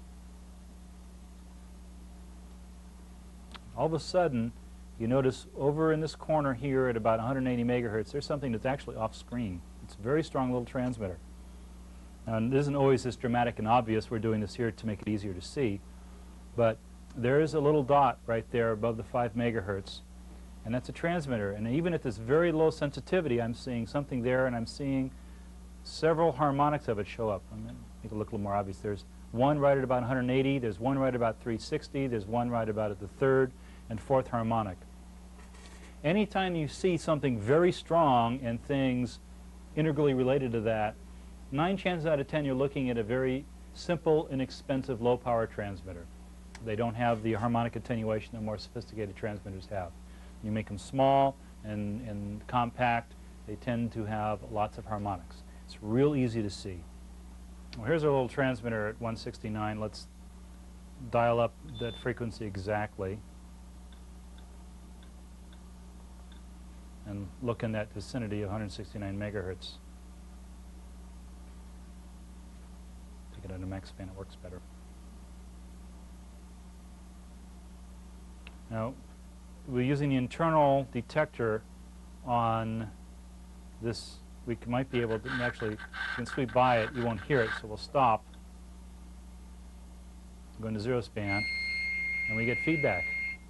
All of a sudden, you notice over in this corner here at about one hundred eighty megahertz, there's something that's actually off screen. It's a very strong little transmitter. And it isn't always this dramatic and obvious. We're doing this here to make it easier to see. But there is a little dot right there above the five megahertz, and that's a transmitter. And even at this very low sensitivity, I'm seeing something there, and I'm seeing several harmonics of it show up. I'm going to make it look a little more obvious. There's one right at about one hundred eighty, there's one right about three sixty, there's one right about at the third and fourth harmonic. Anytime you see something very strong and things integrally related to that, nine chances out of ten you're looking at a very simple, inexpensive, low-power transmitter. They don't have the harmonic attenuation that more sophisticated transmitters have. You make them small and, and compact, they tend to have lots of harmonics. It's real easy to see. Well, here's our little transmitter at one sixty-nine. Let's dial up that frequency exactly and look in that vicinity of one hundred sixty-nine megahertz. Take it out of max band, it works better. Now, we're using the internal detector on this. We c might be able to actually, you can sweep by it, you won't hear it, so we'll stop. Go into zero span, and we get feedback,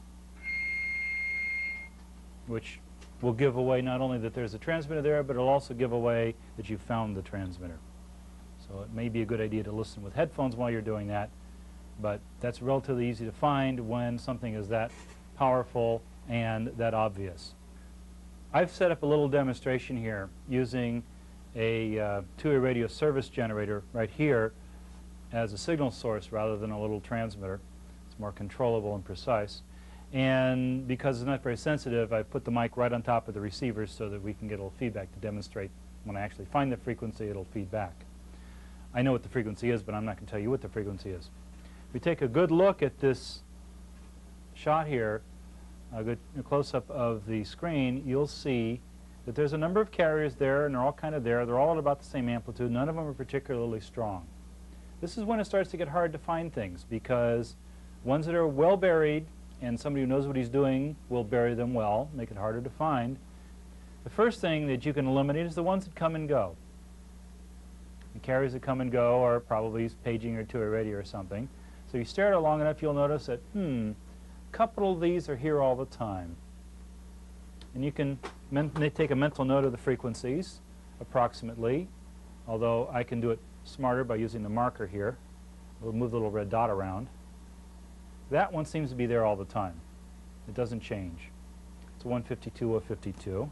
which will give away not only that there's a transmitter there, but it'll also give away that you found the transmitter. So it may be a good idea to listen with headphones while you're doing that, but that's relatively easy to find when something is that powerful and that obvious. I've set up a little demonstration here using a uh, two-way radio service generator right here as a signal source rather than a little transmitter. It's more controllable and precise. And because it's not very sensitive, I put the mic right on top of the receivers so that we can get a little feedback to demonstrate when I actually find the frequency, it'll feed back. I know what the frequency is, but I'm not going to tell you what the frequency is. If we take a good look at this shot here, a good close-up of the screen, you'll see that there's a number of carriers there, and they're all kind of there. They're all at about the same amplitude. None of them are particularly strong. This is when it starts to get hard to find things, because ones that are well buried, and somebody who knows what he's doing will bury them well, make it harder to find. The first thing that you can eliminate is the ones that come and go. The carriers that come and go are probably paging or two-way radio or something. So you stare at it long enough, you'll notice that, hmm, a couple of these are here all the time. And you can men take a mental note of the frequencies, approximately, although I can do it smarter by using the marker here. We'll move the little red dot around. That one seems to be there all the time. It doesn't change. It's a one fifty-two oh fifty-two.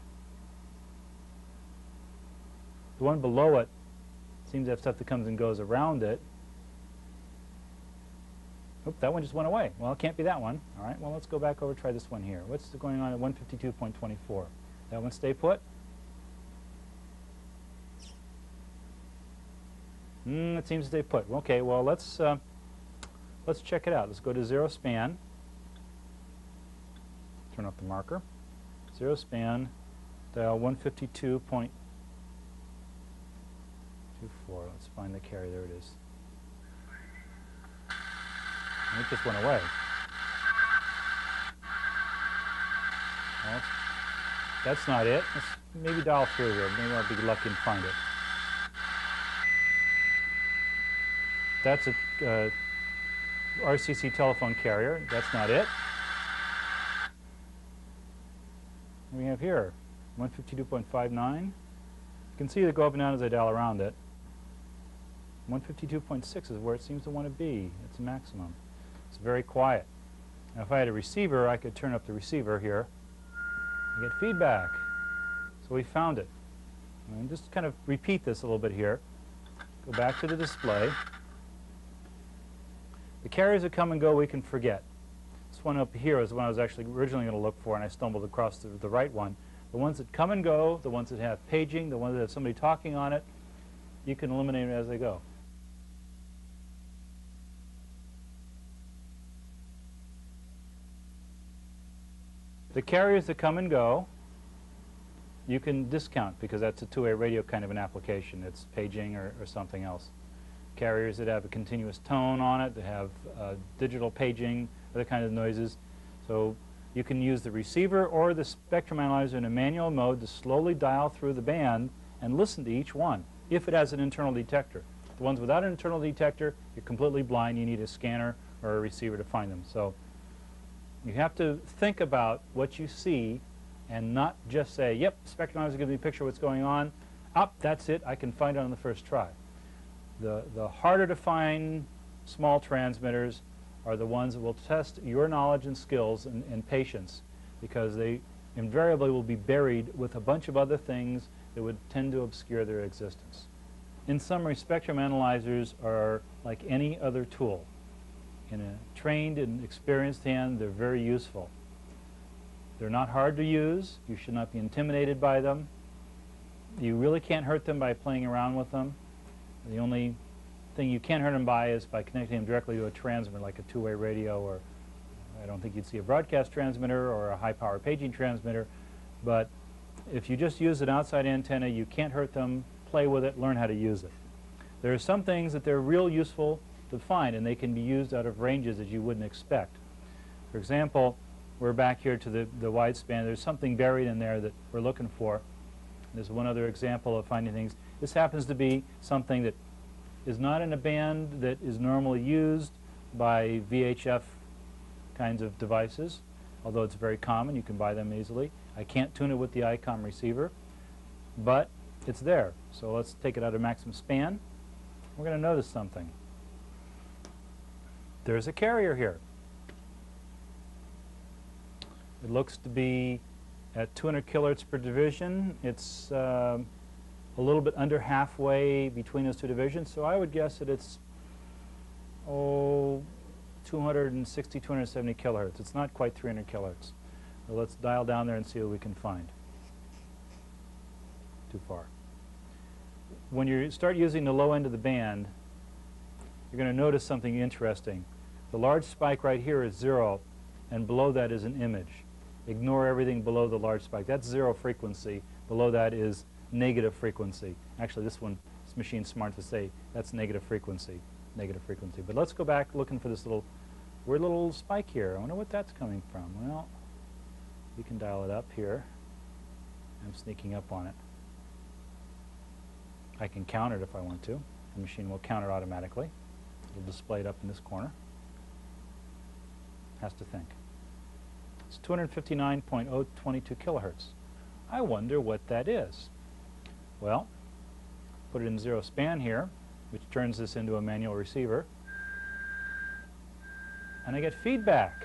The one below it seems to have stuff that comes and goes around it. Oop, that one just went away. Well, it can't be that one. All right, well, let's go back over and try this one here. What's going on at one fifty-two point two four? That one stay put? Mm, it seems to stay put. Okay, well, let's, uh, let's check it out. Let's go to zero span. Turn off the marker. Zero span, dial one fifty-two point two four. Let's find the carrier. There it is. And it just went away. Well, that's not it. Let's maybe dial through here. Maybe I'll be lucky and find it. That's a uh, R C C telephone carrier. That's not it. What do we have here? one fifty-two point five nine. You can see it go up and down as I dial around it. one fifty-two point six is where it seems to want to be. It's maximum. It's very quiet. Now, if I had a receiver, I could turn up the receiver here and get feedback. So we found it. And just kind of repeat this a little bit here. Go back to the display. The carriers that come and go we can forget. This one up here is the one I was actually originally going to look for, and I stumbled across the, the right one. The ones that come and go, the ones that have paging, the ones that have somebody talking on it, you can eliminate it as they go. The carriers that come and go, you can discount because that's a two-way radio kind of an application. It's paging or, or something else. Carriers that have a continuous tone on it, that have uh, digital paging, other kinds of noises. So you can use the receiver or the spectrum analyzer in a manual mode to slowly dial through the band and listen to each one, if it has an internal detector. The ones without an internal detector, you're completely blind. You need a scanner or a receiver to find them. So you have to think about what you see and not just say, yep, spectrum analyzer gives me a picture of what's going on. Up, that's it, I can find it on the first try. The, the harder to find small transmitters are the ones that will test your knowledge and skills and, and patience, because they invariably will be buried with a bunch of other things that would tend to obscure their existence. In summary, spectrum analyzers are like any other tool. In a trained and experienced hand, they're very useful. They're not hard to use. You should not be intimidated by them. You really can't hurt them by playing around with them. The only thing you can hurt them by is by connecting them directly to a transmitter, like a two-way radio, or I don't think you'd see a broadcast transmitter or a high-power paging transmitter. But if you just use an outside antenna, you can't hurt them. Play with it, learn how to use it. There are some things that they're real useful to find, and they can be used out of ranges that you wouldn't expect. For example, we're back here to the, the wide span. There's something buried in there that we're looking for. There's one other example of finding things. This happens to be something that is not in a band that is normally used by V H F kinds of devices, although it's very common. You can buy them easily. I can't tune it with the I COM receiver, but it's there. So let's take it out of maximum span. We're going to notice something. There's a carrier here. It looks to be at two hundred kilohertz per division. It's uh, a little bit under halfway between those two divisions, so I would guess that it's, oh, two hundred sixty, two hundred seventy kilohertz. It's not quite three hundred kilohertz. So let's dial down there and see what we can find. Too far. When you start using the low end of the band, you're going to notice something interesting. The large spike right here is zero, and below that is an image. Ignore everything below the large spike. That's zero frequency. Below that is negative frequency. Actually, this one, this machine's smart to say that's negative frequency, negative frequency. But let's go back looking for this little weird little spike here. I wonder what that's coming from. Well, we can dial it up here. I'm sneaking up on it. I can count it if I want to. The machine will count it automatically. It'll display it up in this corner. Has to think. It's two hundred fifty-nine point zero two two kilohertz. I wonder what that is. Well, put it in zero span here, which turns this into a manual receiver. And I get feedback.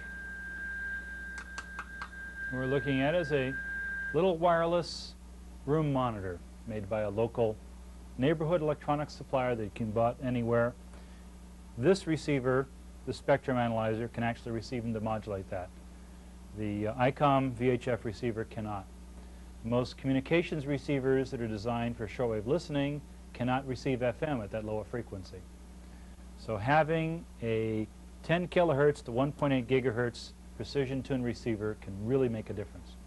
What we're looking at is a little wireless room monitor made by a local neighborhood electronics supplier that you can buy anywhere. This receiver, the spectrum analyzer, can actually receive and demodulate that. The uh, I COM V H F receiver cannot. Most communications receivers that are designed for shortwave listening cannot receive F M at that lower frequency. So having a ten kilohertz to one point eight gigahertz precision tuned receiver can really make a difference.